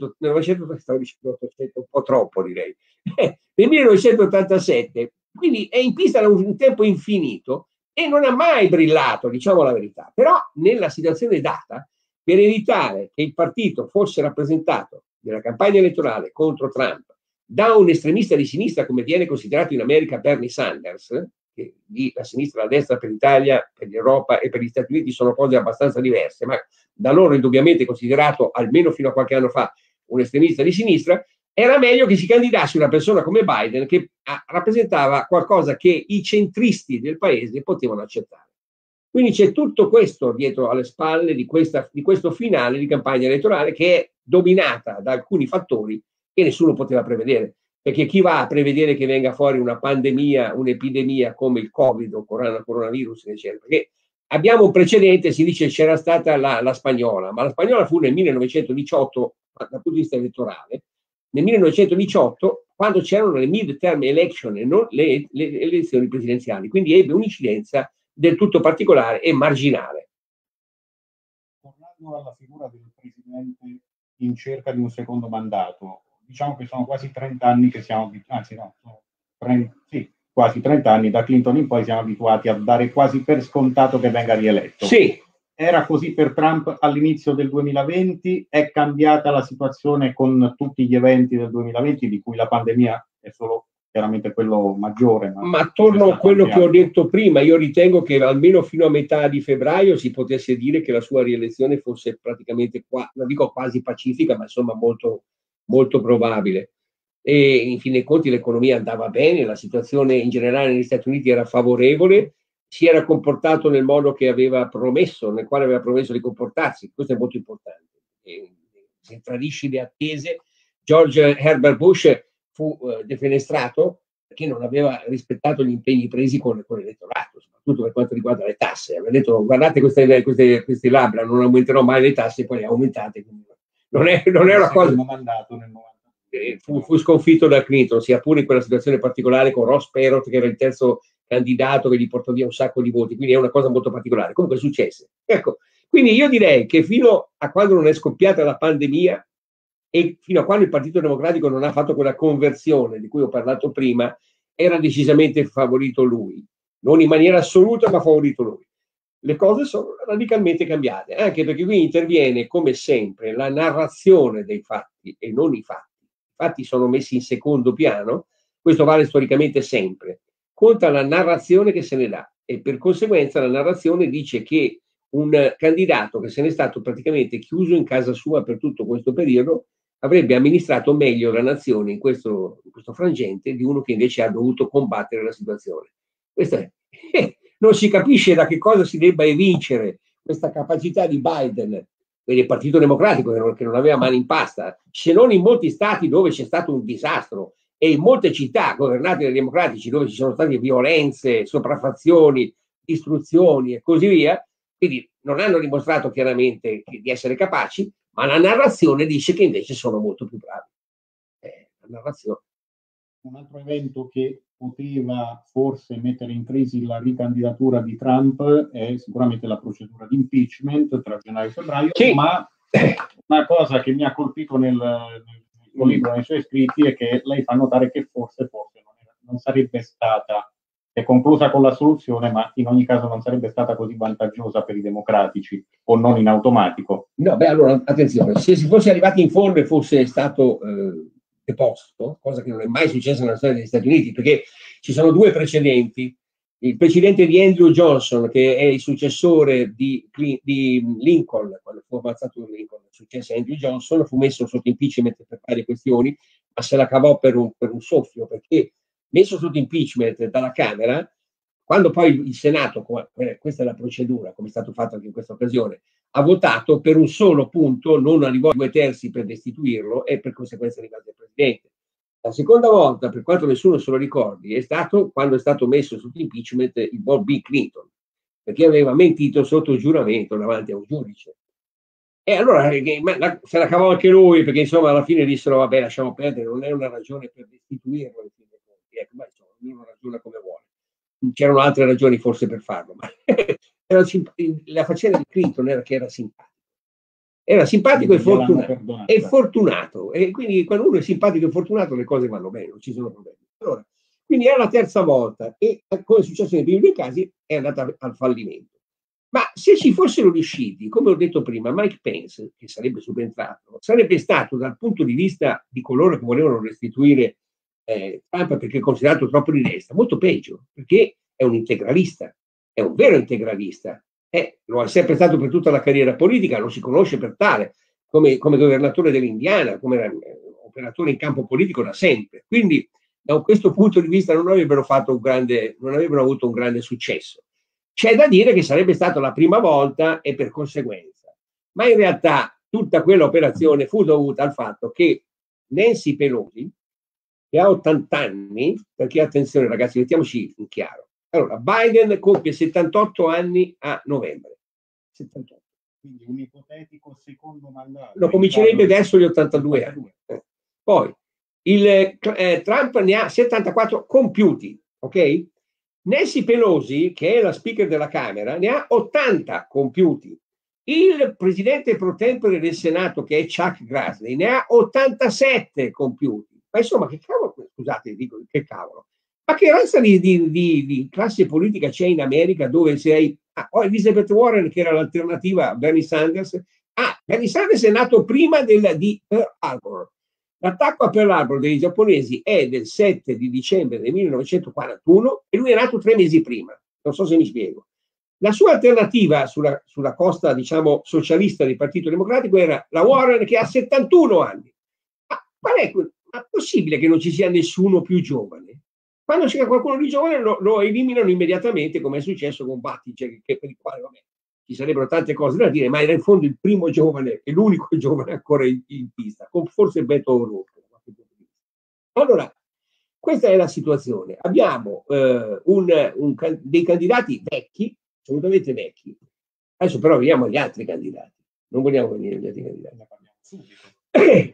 1987, un po' troppo direi, nel 1987, quindi è in pista da un tempo infinito, e non ha mai brillato, diciamo la verità. Però nella situazione data, per evitare che il partito fosse rappresentato nella campagna elettorale contro Trump da un estremista di sinistra come viene considerato in America Bernie Sanders, che lì la sinistra e la destra per l'Italia, per l'Europa e per gli Stati Uniti sono cose abbastanza diverse, ma da loro indubbiamente considerato, almeno fino a qualche anno fa, un estremista di sinistra, era meglio che si candidasse una persona come Biden che rappresentava qualcosa che i centristi del paese potevano accettare. Quindi c'è tutto questo dietro alle spalle di questo finale di campagna elettorale che è dominata da alcuni fattori che nessuno poteva prevedere. Perché chi va a prevedere che venga fuori una pandemia, un'epidemia come il Covid o coronavirus, eccetera? Perché abbiamo un precedente, si dice c'era stata la spagnola, ma la spagnola fu nel 1918 dal punto di vista elettorale, nel 1918 quando c'erano le mid-term election e non le elezioni presidenziali, quindi ebbe un'incidenza del tutto particolare e marginale. Tornando alla figura del presidente in cerca di un secondo mandato, diciamo che sono quasi 30 anni che siamo quasi 30 anni da Clinton in poi siamo abituati a dare quasi per scontato che venga rieletto. Sì. Era così per Trump all'inizio del 2020, è cambiata la situazione con tutti gli eventi del 2020, di cui la pandemia è solo chiaramente quello maggiore. Ma torno a quello che ho detto prima, io ritengo che almeno fino a metà di febbraio si potesse dire che la sua rielezione fosse praticamente, non dico quasi pacifica, ma insomma molto, molto probabile. E in fin dei conti l'economia andava bene, la situazione in generale negli Stati Uniti era favorevole, si era comportato nel modo che aveva promesso, nel quale aveva promesso di comportarsi, questo è molto importante. E se tradisci le attese, George Herbert Bush fu defenestrato perché non aveva rispettato gli impegni presi con l'elettorato, soprattutto per quanto riguarda le tasse. Aveva detto guardate queste labbra, non aumenterò mai le tasse, poi le aumentate. Non è una cosa... mandato nel 90. Fu sconfitto da Clinton, sia pure in quella situazione particolare con Ross Perot, che era il terzo candidato che gli portò via un sacco di voti, quindi è una cosa molto particolare. Comunque successe. Ecco, quindi io direi che fino a quando non è scoppiata la pandemia e fino a quando il Partito Democratico non ha fatto quella conversione di cui ho parlato prima, era decisamente favorito lui. Non in maniera assoluta, ma favorito lui. Le cose sono radicalmente cambiate, anche perché qui interviene, come sempre, la narrazione dei fatti e non i fatti. I fatti sono messi in secondo piano, questo vale storicamente sempre. Conta la narrazione che se ne dà e per conseguenza la narrazione dice che un candidato che se n'è stato praticamente chiuso in casa sua per tutto questo periodo avrebbe amministrato meglio la nazione in questo frangente di uno che invece ha dovuto combattere la situazione. Questo è. Non si capisce da che cosa si debba evincere questa capacità di Biden per il Partito Democratico che non aveva mani in pasta, se non in molti stati dove c'è stato un disastro e in molte città governate dai democratici dove ci sono state violenze, sopraffazioni, distruzioni e così via. Quindi non hanno dimostrato chiaramente di essere capaci, ma la narrazione dice che invece sono molto più bravi. La narrazione. Un altro evento che poteva forse mettere in crisi la ricandidatura di Trump è sicuramente la procedura di impeachment tra gennaio e febbraio, sì. Ma una cosa che mi ha colpito nel suo libro, nei suoi scritti, è che lei fa notare che forse non sarebbe stata, è conclusa con la soluzione, ma in ogni caso non sarebbe stata così vantaggiosa per i democratici, o non in automatico. No, beh, allora, attenzione, se si fosse arrivati in fondo e fosse stato deposto, cosa che non è mai successa nella storia degli Stati Uniti, perché ci sono due precedenti. Il precedente di Andrew Johnson, che è il successore di Lincoln, quando fu ammazzato Lincoln, successe Andrew Johnson, fu messo sotto impeachment per varie questioni, ma se la cavò per un soffio, perché messo sotto impeachment dalla Camera, quando poi il Senato, questa è la procedura, come è stato fatto anche in questa occasione, ha votato per un solo punto, non arrivò a 2/3 per destituirlo e per conseguenza è arrivato il presidente. La seconda volta, per quanto nessuno se lo ricordi, è stato quando è stato messo sotto impeachment il buon Bill Clinton, perché aveva mentito sotto giuramento davanti a un giudice. E allora se la cavò anche lui, perché insomma alla fine dissero vabbè, lasciamo perdere, non è una ragione per destituirlo. Ecco, ma insomma, ognuno ragiona come vuole. C'erano altre ragioni forse per farlo, ma la faccenda di Clinton era che era simpatico. Era simpatico e fortunato. E quindi quando uno è simpatico e fortunato le cose vanno bene, non ci sono problemi. Allora, Quindi era la terza volta e, come è successo nei primi due casi, è andata al fallimento. Ma se ci fossero riusciti, come ho detto prima, Mike Pence, che sarebbe subentrato, sarebbe stato dal punto di vista di coloro che volevano restituire Trump perché è considerato troppo di destra, molto peggio, perché è un integralista, è un vero integralista. Lo è sempre stato per tutta la carriera politica, lo si conosce per tale, come governatore dell'Indiana, come operatore in campo politico da sempre. Quindi da questo punto di vista non avrebbero avuto un grande successo. C'è da dire che sarebbe stata la prima volta e per conseguenza, ma in realtà tutta quell'operazione fu dovuta al fatto che Nancy Pelosi, che ha 80 anni, perché attenzione ragazzi, mettiamoci in chiaro. Allora, Biden compie 78 anni a novembre. 78. Quindi un ipotetico secondo mandato. Lo comincerebbe verso gli 82 anni. Poi Trump ne ha 74 compiuti, ok? Nancy Pelosi, che è la speaker della Camera, ne ha 80 compiuti. Il presidente pro tempore del Senato, che è Chuck Grassley, ne ha 87 compiuti. Ma insomma, che cavolo, scusate, dico che cavolo. Ma che razza di classe politica c'è in America dove sei... Elizabeth Warren, che era l'alternativa a Bernie Sanders. Bernie Sanders è nato prima di Pearl Harbor. L'attacco a Pearl Harbor dei giapponesi è del 7 di dicembre del 1941 e lui è nato 3 mesi prima. Non so se mi spiego. La sua alternativa sulla costa, diciamo, socialista del Partito Democratico era la Warren, che ha 71 anni. Ma è possibile che non ci sia nessuno più giovane? Quando c'è qualcuno di giovane lo eliminano immediatamente, come è successo con Buttigieg, che per il quale, vabbè, ci sarebbero tante cose da dire, ma era in fondo il primo giovane e l'unico giovane ancora in pista, con forse Beto O'Rourke. Allora, questa è la situazione. Abbiamo dei candidati vecchi, assolutamente vecchi. Adesso però veniamo agli altri candidati. Non vogliamo venire agli altri candidati. Ne parliamo subito.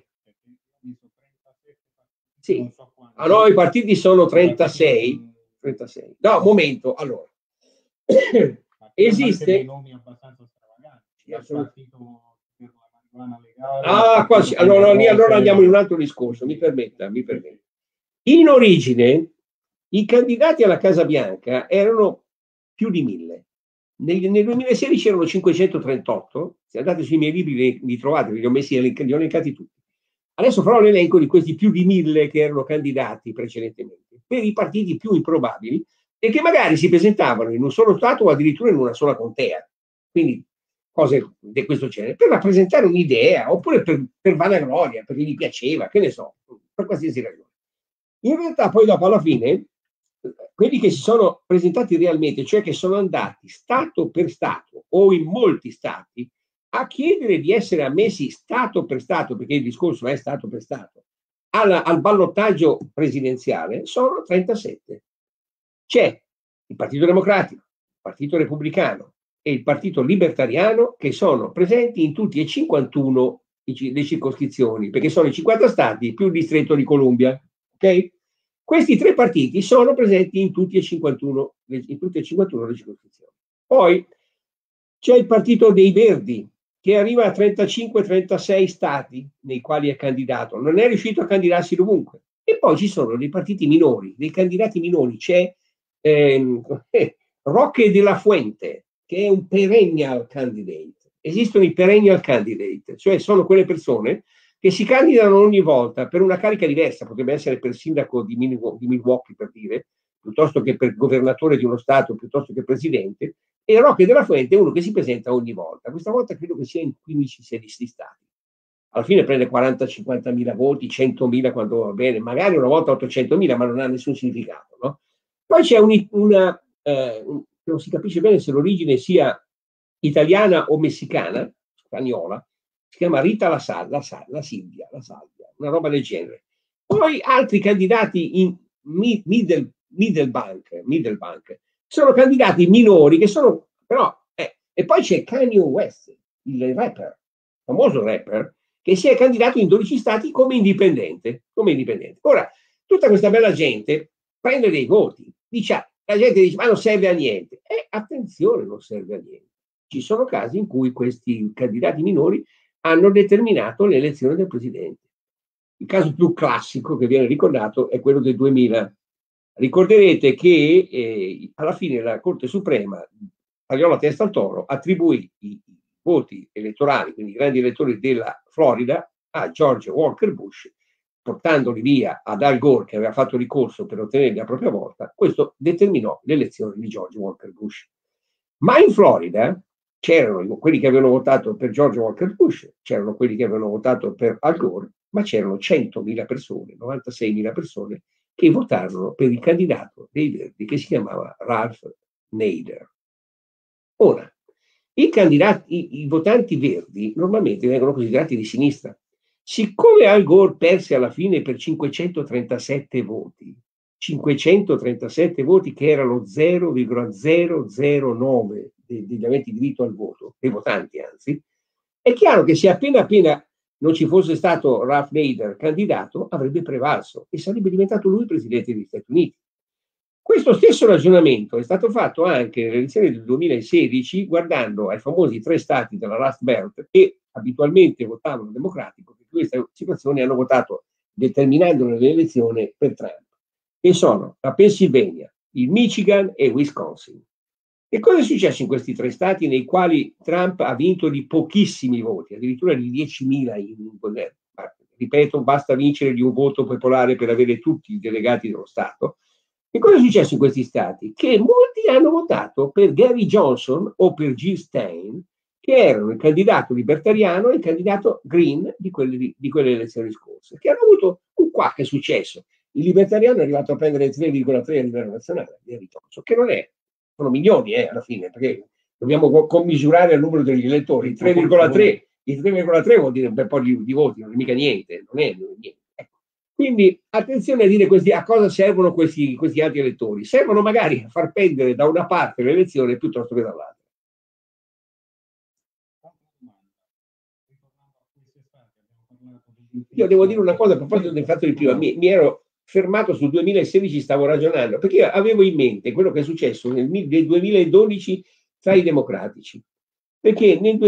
Sì. Allora, i partiti sono 36. 36. No, momento, allora. Esiste dei nomi abbastanza stravaganti. Il partito per la marijuana legale. Allora andiamo in un altro discorso, mi permetta. In origine i candidati alla Casa Bianca erano più di 1000. Nel 2016 erano 538. Se andate sui miei libri li trovate, li ho elencati tutti. Adesso farò l'elenco di questi più di 1000 che erano candidati precedentemente per i partiti più improbabili e che magari si presentavano in un solo stato o addirittura in una sola contea. Quindi cose di questo genere, per rappresentare un'idea oppure per vanagloria, perché gli piaceva, che ne so, per qualsiasi ragione. In realtà poi dopo alla fine, quelli che si sono presentati realmente, cioè che sono andati stato per stato o in molti stati, a chiedere di essere ammessi stato per stato, perché il discorso è stato per stato, al ballottaggio presidenziale, sono 37. C'è il Partito Democratico, il Partito Repubblicano e il Partito Libertariano che sono presenti in tutti e 51 le circoscrizioni, perché sono i 50 stati più il distretto di Columbia. Okay? Questi tre partiti sono presenti in tutti e 51 le circoscrizioni. Poi c'è il Partito dei Verdi, che arriva a 35-36 stati nei quali è candidato, non è riuscito a candidarsi dovunque. E poi ci sono dei partiti minori, dei candidati minori, c'è Roque de la Fuente, che è un perennial candidate. Esistono i perennial candidate, cioè sono quelle persone che si candidano ogni volta per una carica diversa, potrebbe essere per sindaco di Milwaukee, per dire, piuttosto che per governatore di uno stato, piuttosto che presidente, e Roque de la Fuente è uno che si presenta ogni volta. Questa volta credo che sia in 15-16 stati. Alla fine prende 40-50 mila voti, 100 mila quando va bene, magari una volta 800 mila, ma non ha nessun significato. No? Poi c'è non si capisce bene se l'origine sia italiana o messicana, spagnola, si chiama Rita La Silvia, una roba del genere. Poi altri candidati in middle bank, sono candidati minori che sono però e poi c'è Kanye West, il rapper, famoso rapper, che si è candidato in 12 stati come indipendente. Ora, tutta questa bella gente prende dei voti, la gente dice ma non serve a niente, attenzione, non serve a niente. Ci sono casi in cui questi candidati minori hanno determinato l'elezione del presidente. Il caso più classico che viene ricordato è quello del 2000. Ricorderete che alla fine la Corte Suprema tagliò la testa al toro, attribuì i voti elettorali, quindi i grandi elettori della Florida, a George Walker Bush, portandoli via ad Al Gore, che aveva fatto ricorso per ottenere la propria volta. Questo determinò l'elezione di George Walker Bush. Ma in Florida c'erano quelli che avevano votato per George Walker Bush, c'erano quelli che avevano votato per Al Gore, ma c'erano 100.000 persone, 96.000 persone, che votarono per il candidato dei Verdi che si chiamava Ralph Nader. Ora, i votanti verdi normalmente vengono considerati di sinistra. Siccome Al Gore perse alla fine per 537 voti che erano 0,009 degli aventi diritto al voto, dei votanti anzi, è chiaro che se appena non ci fosse stato Ralph Nader candidato, avrebbe prevalso e sarebbe diventato lui presidente degli Stati Uniti. Questo stesso ragionamento è stato fatto anche nelle elezioni del 2016 guardando ai famosi 3 stati della Rust Belt che abitualmente votavano democratico, che in questa situazione hanno votato, determinando l'elezione, per Trump, che sono la Pennsylvania, il Michigan e Wisconsin. E cosa è successo in questi 3 stati nei quali Trump ha vinto di pochissimi voti, addirittura di 10.000 ripeto, basta vincere di un voto popolare per avere tutti i delegati dello Stato. E cosa è successo in questi stati? Che molti hanno votato per Gary Johnson o per Jill Stein, che erano il candidato libertariano e il candidato green di quelle elezioni scorse, che hanno avuto un qualche successo. Il libertariano è arrivato a prendere il 3,3 a livello nazionale, Gary Johnson, che non è, sono milioni alla fine, perché dobbiamo commisurare il numero degli elettori. Il 3,3 vuol dire un bel po' di voti, non è mica niente, non è niente. Quindi attenzione a dire a cosa servono questi altri elettori. Servono magari a far pendere da una parte l'elezione piuttosto che dall'altra. Io devo dire una cosa a proposito del fatto di prima. Mi ero fermato sul 2016, stavo ragionando, perché io avevo in mente quello che è successo nel 2012 tra i democratici. Perché nel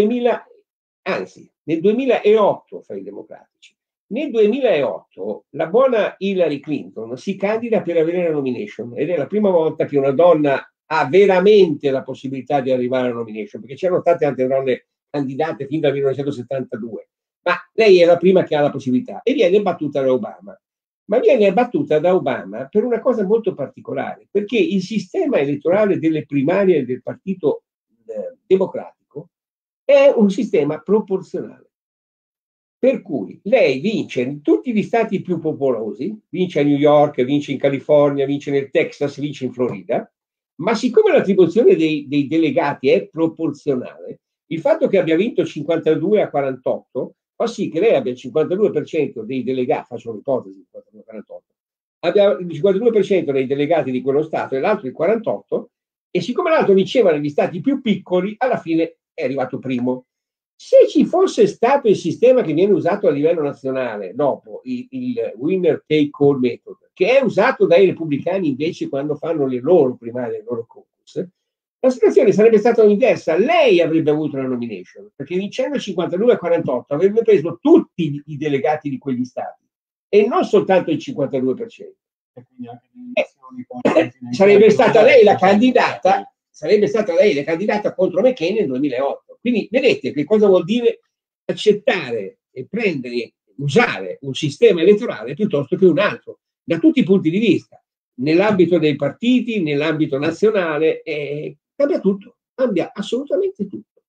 2008 fra i democratici. Nel 2008 la buona Hillary Clinton si candida per avere la nomination ed è la prima volta che una donna ha veramente la possibilità di arrivare alla nomination, perché c'erano state altre donne candidate fin dal 1972, ma lei è la prima che ha la possibilità e viene battuta da Obama. Ma viene battuta da Obama per una cosa molto particolare, perché il sistema elettorale delle primarie del Partito Democratico è un sistema proporzionale. Per cui lei vince in tutti gli stati più popolosi, vince a New York, vince in California, vince nel Texas, vince in Florida, ma siccome l'attribuzione dei delegati è proporzionale, il fatto che abbia vinto 52-48 fa sì che lei abbia il 52% dei delegati, faccio un'ipotesi, 52-48, abbia il 52% dei delegati di quello stato e l'altro il 48%, e siccome l'altro vinceva negli stati più piccoli, alla fine è arrivato primo. Se ci fosse stato il sistema che viene usato a livello nazionale dopo, il winner take all method, che è usato dai repubblicani invece quando fanno le loro primarie, le loro caucus, la situazione sarebbe stata inversa. Lei avrebbe avuto la nomination, perché vincendo 52-48 avrebbe preso tutti i delegati di quegli stati e non soltanto il 52%. E quindi anche sarebbe stata lei la candidata, contro McCain nel 2008. Quindi vedete che cosa vuol dire accettare e prendere, usare un sistema elettorale piuttosto che un altro, da tutti i punti di vista, nell'ambito dei partiti, nell'ambito nazionale, cambia tutto, cambia assolutamente tutto.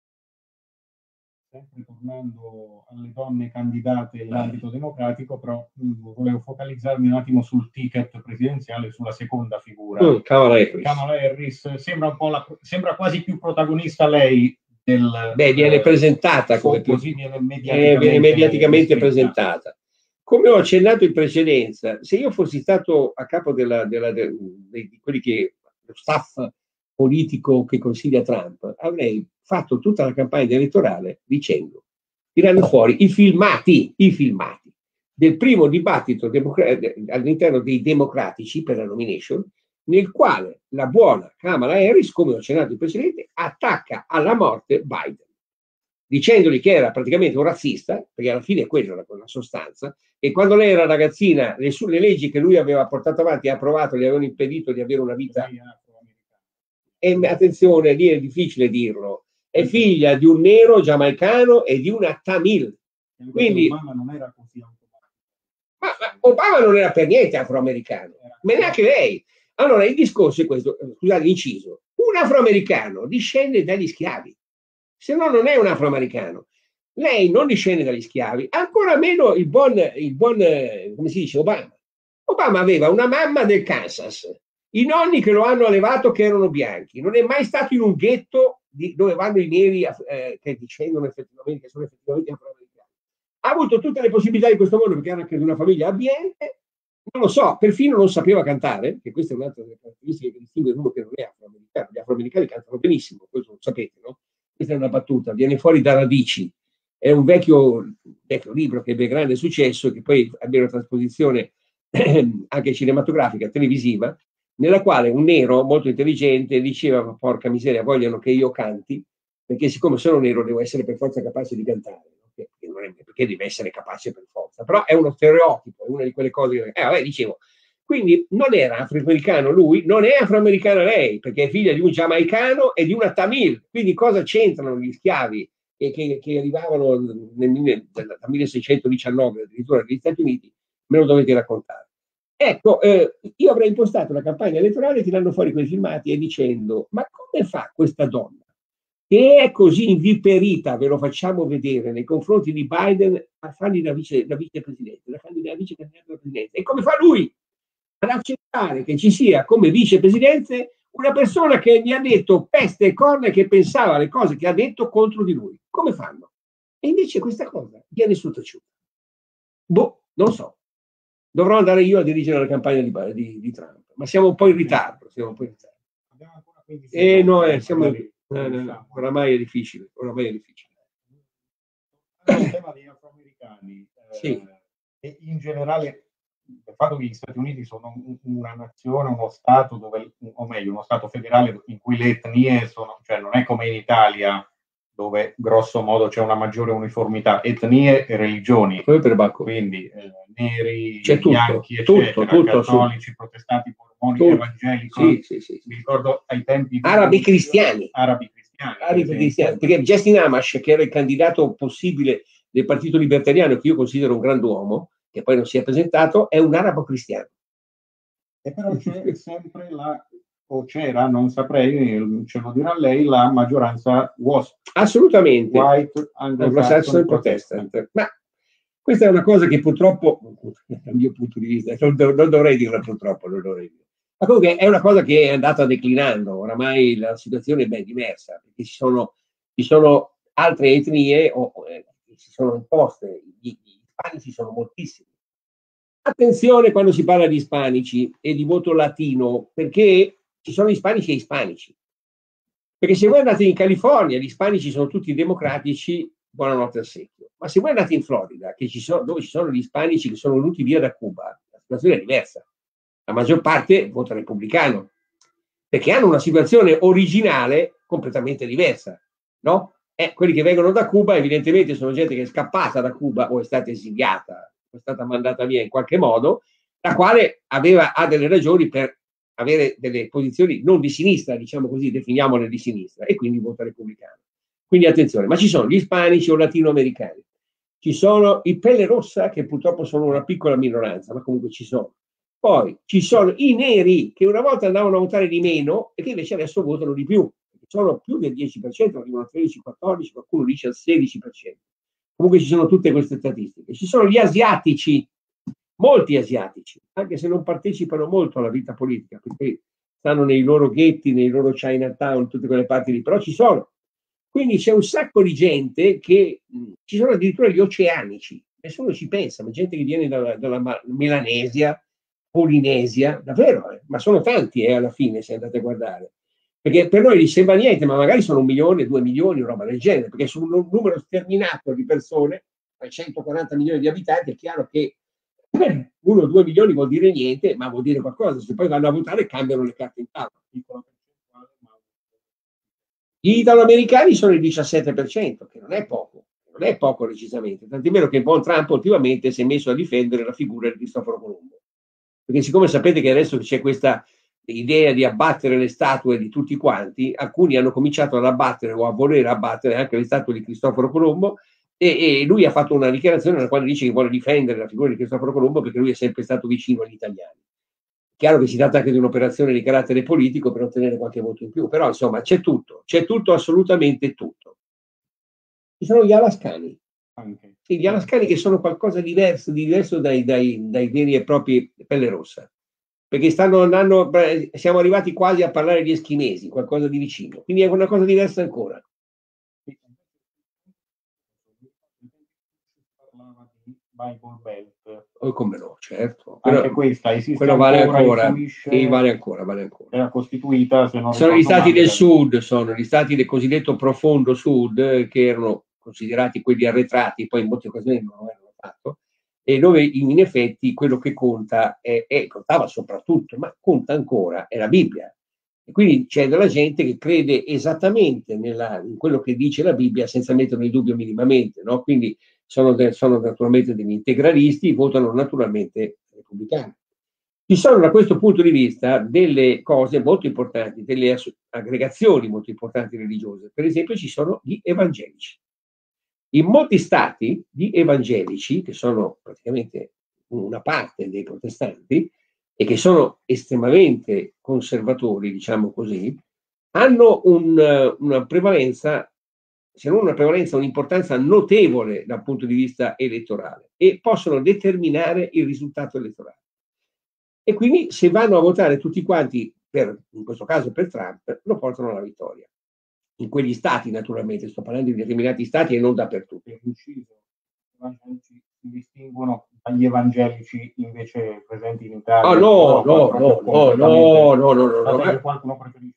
Sempre tornando alle donne candidate in ambito democratico, però volevo focalizzarmi un attimo sul ticket presidenziale, sulla seconda figura. Kamala Harris. Kamala Harris sembra quasi più protagonista lei. Viene presentata come così viene mediaticamente presentata. Come ho accennato in precedenza, se io fossi stato a capo di quelli che lo staff politico che consiglia Trump, avrei fatto tutta la campagna elettorale dicendo, tirando fuori i filmati del primo dibattito all'interno dei democratici per la nomination, nel quale la buona Kamala Harris, come ho accennato in precedente, attacca alla morte Biden. dicendogli che era praticamente un razzista, perché alla fine è quella la sostanza, e quando lei era ragazzina le leggi che lui aveva portato avanti e approvato gli avevano impedito di avere una vita. E attenzione, lì è difficile dirlo, è figlia di un nero giamaicano e di una tamil. Quindi Obama non era così ma Obama non era per niente afroamericano, ma neanche lei. Allora il discorso è questo, scusate l'inciso, un afroamericano discende dagli schiavi, se no non è un afroamericano. Lei non discende dagli schiavi, ancora meno il buon come si dice, Obama. Obama aveva una mamma del Kansas, i nonni che lo hanno allevato che erano bianchi, non è mai stato in un ghetto dove vanno i neri che discendono effettivamente, che sono effettivamente afroamericani. Ha avuto tutte le possibilità di questo mondo perché era anche di una famiglia abbiente, non lo so, perfino non sapeva cantare, che questa è un'altra delle caratteristiche che distingue uno che non è afroamericano. Gli afroamericani cantano benissimo, questo lo sapete, no? Questa è una battuta, viene fuori da Radici, è un vecchio libro che ebbe grande successo e che poi ebbe una trasposizione anche cinematografica, televisiva, nella quale un nero molto intelligente diceva: ma porca miseria, vogliono che io canti, perché siccome sono nero devo essere per forza capace di cantare, no? Perché deve essere capace per forza, però è uno stereotipo, è una di quelle cose che, vabbè, dicevo, quindi non era afroamericano lui, non è afroamericana lei, perché è figlia di un giamaicano e di una tamil, quindi cosa c'entrano gli schiavi che arrivavano dal 1619 addirittura negli Stati Uniti? Me lo dovete raccontare. Ecco, io avrei impostato la campagna elettorale tirando fuori quei filmati e dicendo: ma come fa questa donna, che è così inviperita, ve lo facciamo vedere, nei confronti di Biden, a fargli la vicepresidente, la vicecandidata alla presidenza? E come fa lui ad accettare che ci sia come vicepresidente una persona che gli ha detto peste e corna e che pensava le cose che ha detto contro di lui? Come fanno? E invece questa cosa viene sottaciuta. Boh, non so. Dovrò andare io a dirigere la campagna di Trump, ma siamo un po' in ritardo. Abbiamo ancora 15 secondi. Oramai è difficile. Il tema degli afroamericani, sì. E in generale il fatto che gli Stati Uniti sono una nazione, uno Stato dove, o meglio, uno Stato federale in cui le etnie sono, cioè non è come in Italia dove grosso modo c'è una maggiore uniformità, etnie e religioni, quindi neri, bianchi, eccetera, cattolici, protestanti, mormoni, evangelici. Sì. Mi ricordo ai tempi arabi cristiani, cristiani, perché Justin Amash, che era il candidato possibile del Partito Libertariano, che io considero un grand'uomo, che poi non si è presentato, è un arabo cristiano. E però c'è sempre o c'era, non saprei, ce lo dirà lei, la maggioranza assolutamente white anglo-saxon protestant. Ma questa è una cosa che purtroppo, dal mio punto di vista, non dovrei dirla purtroppo, ma comunque è una cosa che è andata declinando. Oramai la situazione è ben diversa, perché ci sono altre etnie che si sono imposte, gli ispanici sono moltissimi. Attenzione quando si parla di ispanici e di voto latino, perché ci sono ispanici e ispanici. Perché se voi andate in California, gli ispanici sono tutti democratici, buonanotte al secchio. Ma se voi andate in Florida, dove ci sono gli ispanici che sono venuti via da Cuba, la situazione è diversa. La maggior parte vota repubblicano, perché hanno una situazione originale completamente diversa, no? Quelli che vengono da Cuba evidentemente sono gente che è scappata da Cuba o è stata esiliata, è stata mandata via in qualche modo, la quale ha delle ragioni per avere delle posizioni non di sinistra, diciamo così, definiamole di sinistra, e quindi vota repubblicano. Quindi attenzione, ma ci sono gli ispanici o latinoamericani, ci sono i pelle rossa, che purtroppo sono una piccola minoranza, ma comunque ci sono. Poi ci sono i neri, che una volta andavano a votare di meno e che invece adesso votano di più. Sono più del 10%, arrivano al 13-14%, qualcuno dice al 16%. Comunque ci sono tutte queste statistiche. Ci sono gli asiatici, molti asiatici, anche se non partecipano molto alla vita politica, perché stanno nei loro ghetti, nei loro Chinatown, tutte quelle parti lì, però ci sono. Quindi c'è un sacco di gente ci sono addirittura gli oceanici, nessuno ci pensa, ma gente che viene dalla Melanesia, Polinesia, davvero, ma sono tanti alla fine, se andate a guardare. Perché per noi gli sembra niente, ma magari sono 1 milione, 2 milioni, roba del genere, perché su un numero sterminato di persone, 140 milioni di abitanti, è chiaro che 1 o 2 milioni vuol dire niente, ma vuol dire qualcosa. Se poi vanno a votare cambiano le carte in tavola. Gli italoamericani sono il 17%, che non è poco decisamente, tant'è vero che Trump ultimamente si è messo a difendere la figura di Cristoforo Colombo, perché siccome sapete che adesso c'è questa idea di abbattere le statue di tutti quanti, alcuni hanno cominciato ad abbattere o a voler abbattere anche le statue di Cristoforo Colombo, e lui ha fatto una dichiarazione nella quale dice che vuole difendere la figura di Cristoforo Colombo perché lui è sempre stato vicino agli italiani. Chiaro che si tratta anche di un'operazione di carattere politico per ottenere qualche voto in più, però insomma c'è tutto, assolutamente tutto. Ci sono gli alascani, sì, gli alascani che sono qualcosa di diverso dai veri e propri pelle rossa, perché siamo arrivati quasi a parlare di eschimesi, qualcosa di vicino, quindi è una cosa diversa ancora. Bible Belt. Oh, come no, certo. Anche questa esiste quello vale ancora, ancora, sì, vale ancora. Era costituita, se non sono gli stati male, del sud, sono gli stati del cosiddetto profondo sud, che erano considerati quelli arretrati, poi in molte occasioni non lo hanno fatto, e dove in effetti quello che conta contava soprattutto, ma conta ancora, è la Bibbia. E quindi c'è della gente che crede esattamente in quello che dice la Bibbia senza metterlo in dubbio minimamente, no? Quindi sono naturalmente degli integralisti, votano naturalmente repubblicani. Ci sono da questo punto di vista delle cose molto importanti, delle aggregazioni molto importanti religiose. Per esempio ci sono gli evangelici. In molti stati gli evangelici, che sono praticamente una parte dei protestanti e che sono estremamente conservatori, diciamo così, hanno una prevalenza, se non una prevalenza, un'importanza notevole dal punto di vista elettorale e possono determinare il risultato elettorale. E quindi se vanno a votare tutti quanti, in questo caso per Trump, lo portano alla vittoria. In quegli stati, naturalmente, sto parlando di determinati stati e non dappertutto. Si distinguono dagli evangelici invece presenti in Italia? Ah, no. Qualcuno preferisce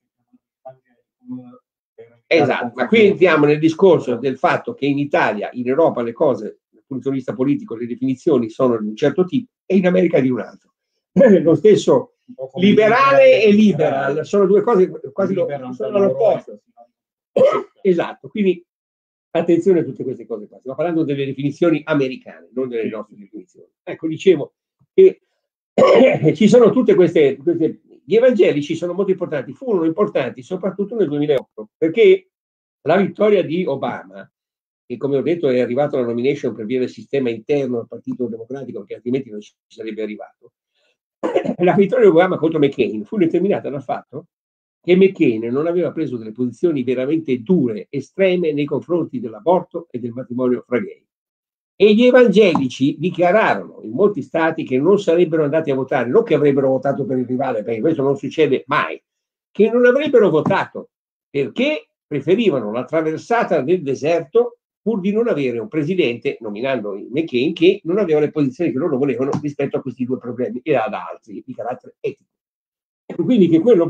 esatto, ma qui entriamo nel discorso del fatto che in Italia, in Europa, le cose dal punto di vista politico, le definizioni sono di un certo tipo e in America di un altro. Lo stesso liberale e liberal sono due cose quasi all'opposto. Esatto, quindi attenzione a tutte queste cose qua. Stiamo parlando delle definizioni americane, non delle nostre definizioni. Ecco, dicevo che ci sono tutte queste. Gli evangelici sono molto importanti, furono importanti soprattutto nel 2008, perché la vittoria di Obama, che come ho detto è arrivato alla nomination per via del sistema interno al Partito Democratico, perché altrimenti non ci sarebbe arrivato, la vittoria di Obama contro McCain fu determinata dal fatto che McCain non aveva preso delle posizioni veramente dure, estreme nei confronti dell'aborto e del matrimonio fra gay. E gli evangelici dichiararono in molti stati che non sarebbero andati a votare, non che avrebbero votato per il rivale, perché questo non succede mai, che non avrebbero votato perché preferivano la traversata del deserto pur di non avere un presidente, nominando McCain, che non aveva le posizioni che loro volevano rispetto a questi due problemi e ad altri di carattere etico. Quindi che quello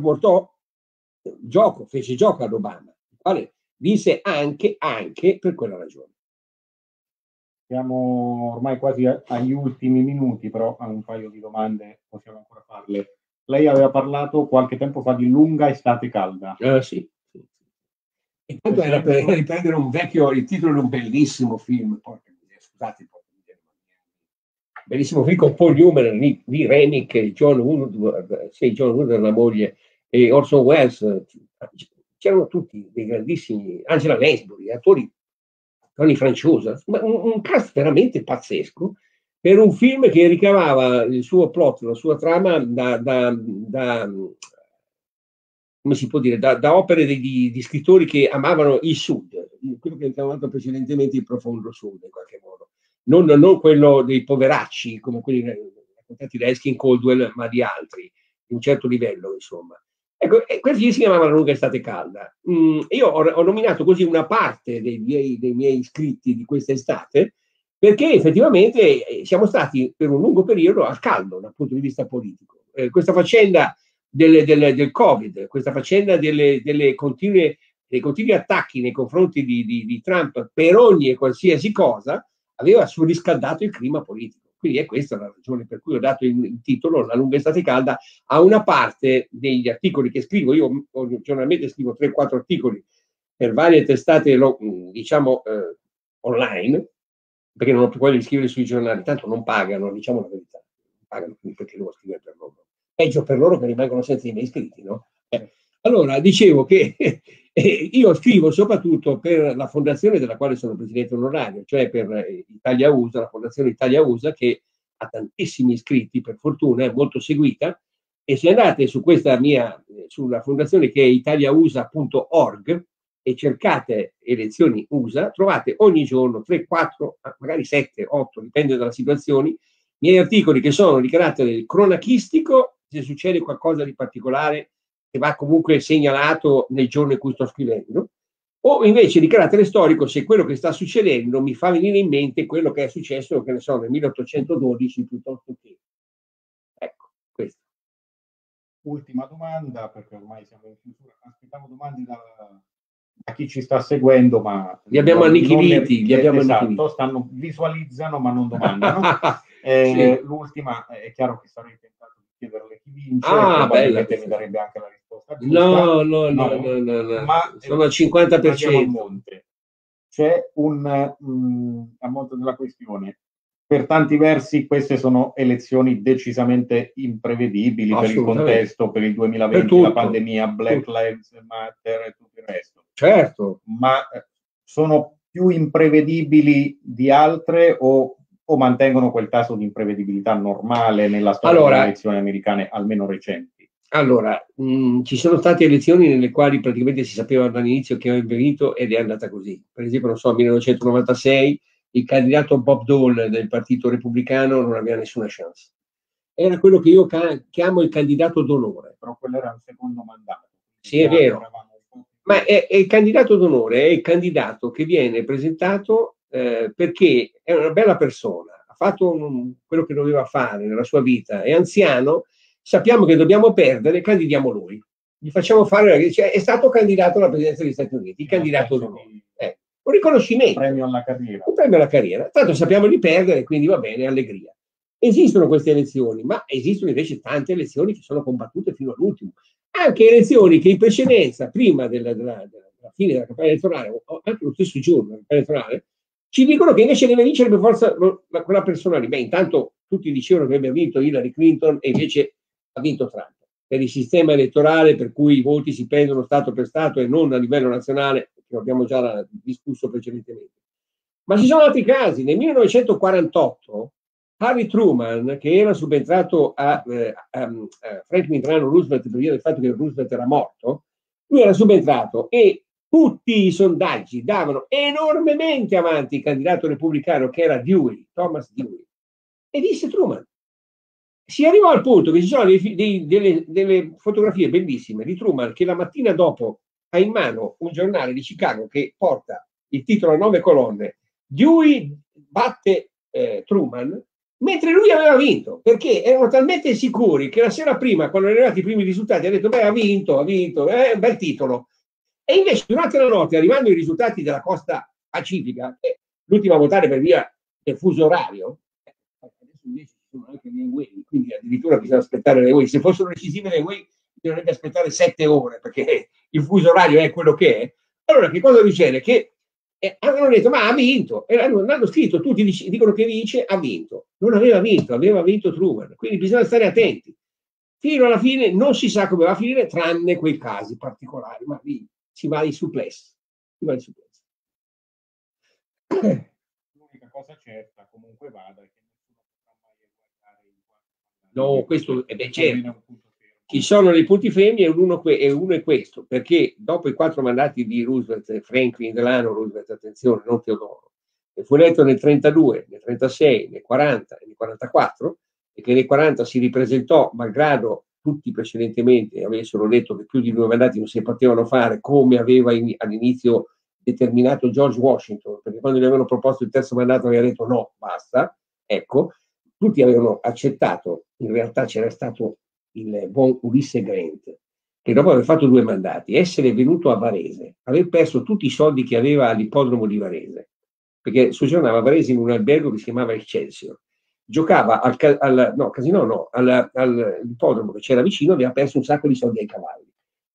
fece gioco ad Obama, il quale vinse anche per quella ragione. Siamo ormai quasi agli ultimi minuti, però a un paio di domande possiamo ancora farle. Lei aveva parlato qualche tempo fa di lunga estate calda. Sì. E tanto era per riprendere il titolo di un bellissimo film, scusate, bellissimo film con Paul Newman, Lee Remick, John Woodward, la moglie, e Orson Welles. C'erano tutti dei grandissimi, Angela Lansbury, attori, Tony Franciosa, un cast veramente pazzesco per un film che ricavava il suo plot, la sua trama come si può dire, da opere di scrittori che amavano il Sud, quello che abbiamo chiamato precedentemente il profondo Sud, in qualche modo. Non quello dei poveracci, come quelli raccontati da Erskine Caldwell, ma di altri, di un certo livello, insomma. Ecco, questi si chiamava La lunga estate calda. Io ho nominato così una parte dei miei scritti di questa estate, perché effettivamente siamo stati per un lungo periodo al caldo dal punto di vista politico. Questa faccenda del Covid, questa faccenda dei continui attacchi nei confronti di Trump per ogni e qualsiasi cosa, aveva surriscaldato il clima politico. Quindi è questa la ragione per cui ho dato il titolo La lunga estate calda a una parte degli articoli che scrivo. Io giornalmente scrivo 3-4 articoli per varie testate, diciamo, online, perché non ho più quello di scrivere sui giornali, tanto non pagano, diciamo la verità, non pagano, quindi perché devo scrivere per loro? Peggio per loro che rimangono senza i miei iscritti, no? Allora, dicevo che io scrivo soprattutto per la fondazione della quale sono presidente onorario, cioè per Italia USA, la fondazione Italia USA, che ha tantissimi iscritti, per fortuna, è molto seguita, e se andate su questa mia, sulla fondazione che è italiausa.org e cercate elezioni USA, trovate ogni giorno 3, 4, magari 7, 8, dipende dalle situazioni, miei articoli che sono di carattere cronachistico, se succede qualcosa di particolare che va comunque segnalato nel giorno in cui sto scrivendo, o invece di carattere storico, se quello che sta succedendo mi fa venire in mente quello che è successo, che ne so, nel 1812 piuttosto che. Ecco, questo. Ultima domanda, perché ormai siamo in chiusura. Aspettiamo domande da chi ci sta seguendo, ma li abbiamo annichiliti, esatto, visualizzano ma non domandano. Sì. L'ultima, è chiaro che sarei tentato di chiederle chi vince, probabilmente mi darebbe anche la risposta giusta. No. Ma sono al 50%. Monte. C'è a monte della questione. Per tanti versi queste sono elezioni decisamente imprevedibili per il contesto, per il 2020, la pandemia, Black Lives Matter e tutto il resto. Certo. Ma sono più imprevedibili di altre o mantengono quel tasso di imprevedibilità normale nella storia delle elezioni americane, almeno recenti? Allora, ci sono state elezioni nelle quali praticamente si sapeva dall'inizio che avrebbe vinto ed è andata così. Per esempio, non so, 1996 il candidato Bob Dole del Partito Repubblicano non aveva nessuna chance. Era quello che io chiamo il candidato d'onore. Però quello era un secondo mandato. Sì, è vero. Ma è il candidato d'onore, è il candidato che viene presentato perché è una bella persona, ha fatto quello che doveva fare nella sua vita, è anziano, sappiamo che dobbiamo perdere, candidiamo lui. Gli facciamo fare, cioè, è stato candidato alla presidenza degli Stati Uniti, il candidato d'onore. Un riconoscimento. Un premio alla carriera. Un premio alla carriera. Tanto sappiamo di perdere, quindi va bene, allegria. Esistono queste elezioni, ma esistono invece tante elezioni che sono combattute fino all'ultimo. Anche elezioni che in precedenza, prima della fine della campagna elettorale, o anche lo stesso giorno della campagna elettorale, ci dicono che invece deve vincere per forza quella persona lì. Beh, intanto tutti dicevano che avrebbe vinto Hillary Clinton e invece ha vinto Trump. Per il sistema elettorale per cui i voti si prendono stato per stato e non a livello nazionale, che abbiamo già discusso precedentemente. Ma ci sono altri casi. Nel 1948 Harry Truman, che era subentrato a Franklin Delano Roosevelt per via del fatto che Roosevelt era morto, lui era subentrato e tutti i sondaggi davano enormemente avanti il candidato repubblicano che era Dewey, Thomas Dewey. E disse Truman. Si arrivò al punto che ci sono delle fotografie bellissime di Truman che la mattina dopo ha in mano un giornale di Chicago che porta il titolo a 9 colonne, Dewey batte Truman, mentre lui aveva vinto, perché erano talmente sicuri che la sera prima, quando erano arrivati i primi risultati, ha detto, beh, ha vinto, un bel titolo. E invece durante la notte, arrivando i risultati della costa pacifica, l'ultima a votare per via del fuso orario, adesso invece ci sono anche le Way, quindi addirittura bisogna aspettare le Way. Se fossero decisive le Way, bisognerebbe aspettare 7 ore, perché il fuso orario è quello che è. Allora, che cosa succede? Che avevano detto, ma ha vinto, e l'hanno scritto, tutti dicono che vince, ha vinto. Non aveva vinto Truman, quindi bisogna stare attenti. Fino alla fine non si sa come va a finire, tranne quei casi particolari, ma lì si va ai supplessi. L'unica cosa certa, comunque vada, è che nessuno potrà mai guardare in quanto... No, questo è certo. Ci sono dei punti fermi e uno è questo, perché dopo i 4 mandati di Roosevelt, Franklin Delano Roosevelt, attenzione, non Teodoro, che fu eletto nel 32, nel 36, nel 40 e nel 44, e che nel 40 si ripresentò, malgrado tutti precedentemente avessero detto che più di 2 mandati non si potevano fare, come aveva all'inizio determinato George Washington, perché quando gli avevano proposto il terzo mandato aveva detto no, basta, ecco, tutti avevano accettato, in realtà c'era stato il buon Ulisse Grant, che dopo aver fatto 2 mandati, essere venuto a Varese, aver perso tutti i soldi che aveva all'ippodromo di Varese, perché soggiornava a Varese in un albergo che si chiamava Excelsior, giocava all'ippodromo che c'era vicino, aveva perso un sacco di soldi ai cavalli.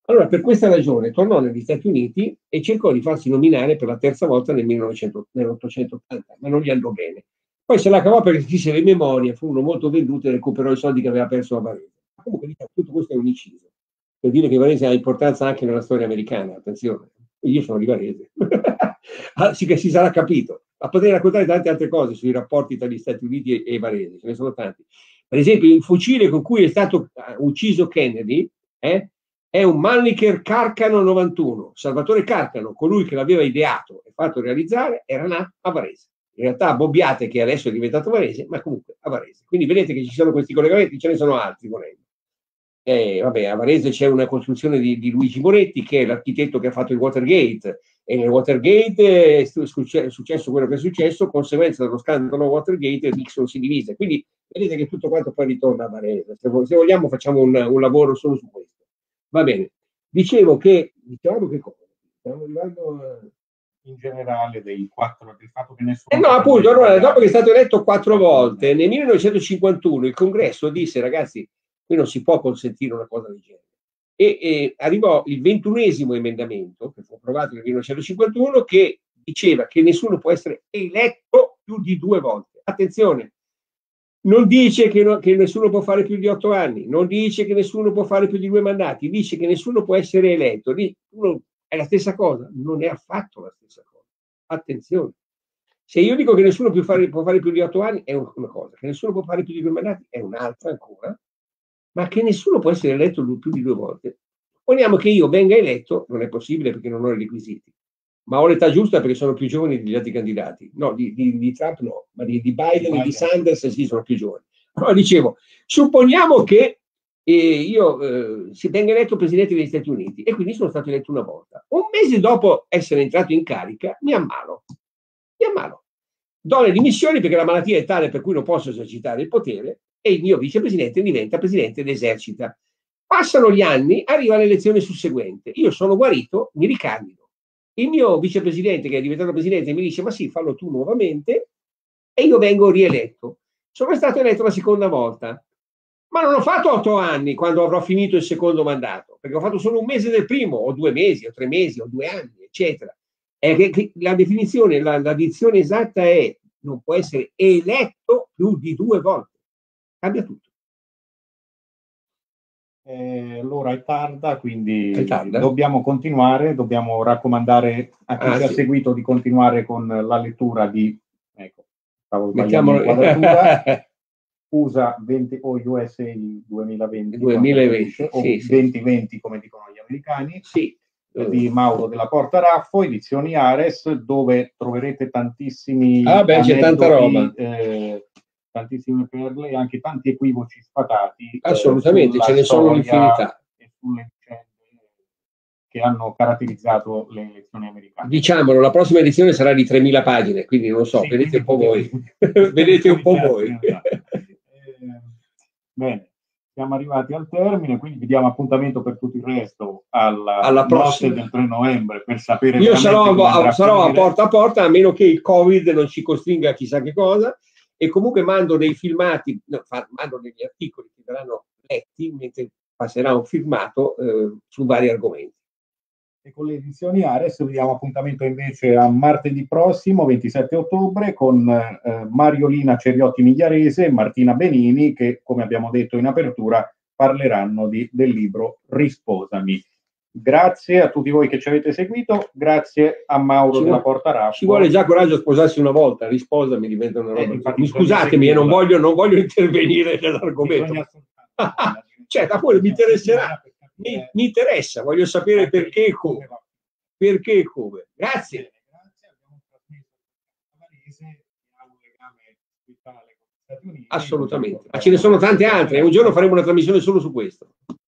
Allora, per questa ragione tornò negli Stati Uniti e cercò di farsi nominare per la terza volta nell'1880, ma non gli andò bene. Poi se la cavò perché scrisse le memorie, furono molto vendute e recuperò i soldi che aveva perso a Varese. Comunque, diciamo, tutto questo è un inciso, per dire che Varese ha importanza anche nella storia americana, attenzione. Io sono di Varese, sì che si sarà capito. Ma potrei raccontare tante altre cose sui rapporti tra gli Stati Uniti e Varese, ce ne sono tanti. Per esempio, il fucile con cui è stato ucciso Kennedy è un Mannlicher Carcano 91. Salvatore Carcano, colui che l'aveva ideato e fatto realizzare, era nato a Varese. In realtà Bobbiate, che adesso è diventato Varese, ma comunque a Varese. Quindi vedete che ci sono questi collegamenti, ce ne sono altri volendo. Vabbè, a Varese c'è una costruzione di Luigi Moretti, che è l'architetto che ha fatto il Watergate, e nel Watergate è successo quello che è successo, conseguenza dello scandalo Watergate, Nixon si divise. Quindi vedete che tutto quanto poi ritorna a Varese. Se vogliamo facciamo un lavoro solo su questo. Va bene. Dicevamo che cosa? Stiamo arrivando in generale del fatto che nessuno... no, appunto, allora, dopo che è stato eletto 4 volte, nel 1951 il Congresso disse, ragazzi, qui non si può consentire una cosa del genere. E arrivò il 21esimo emendamento, che fu approvato nel 1951, che diceva che nessuno può essere eletto più di 2 volte. Attenzione, non dice che nessuno può fare più di 8 anni, non dice che nessuno può fare più di 2 mandati, dice che nessuno può essere eletto. È la stessa cosa? Non è affatto la stessa cosa. Attenzione. Se io dico che nessuno può fare più di 8 anni è una cosa, che nessuno può fare più di 2 mandati è un'altra ancora, ma che nessuno può essere eletto più di 2 volte. Supponiamo che io venga eletto, non è possibile perché non ho i requisiti, ma ho l'età giusta perché sono più giovani degli altri candidati. No, di Trump no, ma di Biden e di Sanders sì, sono più giovani. Allora dicevo, supponiamo che io si venga eletto presidente degli Stati Uniti e quindi sono stato eletto una volta. Un mese dopo essere entrato in carica mi ammalo. Do le dimissioni perché la malattia è tale per cui non posso esercitare il potere e il mio vicepresidente diventa presidente ed esercita. Passano gli anni, arriva l'elezione susseguente. Io sono guarito, mi ricandido. Il mio vicepresidente, che è diventato presidente, mi dice: ma sì, fallo tu nuovamente, e io vengo rieletto. Sono stato eletto la seconda volta, ma non ho fatto 8 anni quando avrò finito il secondo mandato, perché ho fatto solo un mese del primo, o 2 mesi, o 3 mesi, o 2 anni, eccetera. La definizione, la dizione esatta è: non può essere eletto più di 2 volte. Cambia tutto. L'ora è tarda, quindi dobbiamo continuare, dobbiamo raccomandare a chi ci ha seguito di continuare con la lettura di, ecco, stavo sbagliando l'inquadratura, USA 20 o USA 2020 o sì, 2020 come dicono gli americani, sì. Di Mauro della Porta Raffo, edizioni Ares, dove troverete tantissimi c'è tanta roba. Tantissime perle e anche tanti equivoci sfatati. Assolutamente, ce ne sono un'infinità. E sulle vicende che hanno caratterizzato le elezioni americane. Diciamolo, la prossima edizione sarà di 3.000 pagine, quindi non so, sì, vedete un po' voi. Vedete un po' voi. Bene, siamo arrivati al termine, quindi vi diamo appuntamento per tutto il resto alla notte del 3 novembre per sapere. Io sarò a porta, a meno che il Covid non ci costringa a chissà che cosa. E comunque mando dei filmati, mando degli articoli che verranno letti mentre passerà un filmato su vari argomenti. E con le edizioni Ares vi diamo appuntamento invece a martedì prossimo, 27 ottobre, con Mariolina Ceriotti Migliarese e Martina Benini, che, come abbiamo detto in apertura, parleranno del libro Risposami. Grazie a tutti voi che ci avete seguito, grazie a Mauro della Porta Raffo. Ci vuole già coraggio a sposarsi una volta, Risposami diventa una roba. Scusatemi, non voglio intervenire nell'argomento. Cioè, poi mi interesserà, mi interessa, voglio sapere perché e come. Perché e come. Grazie. Abbiamo trasmesso un legame vitale con gli Stati Uniti. Assolutamente, ma ce ne sono tante altre, un giorno faremo una trasmissione solo su questo.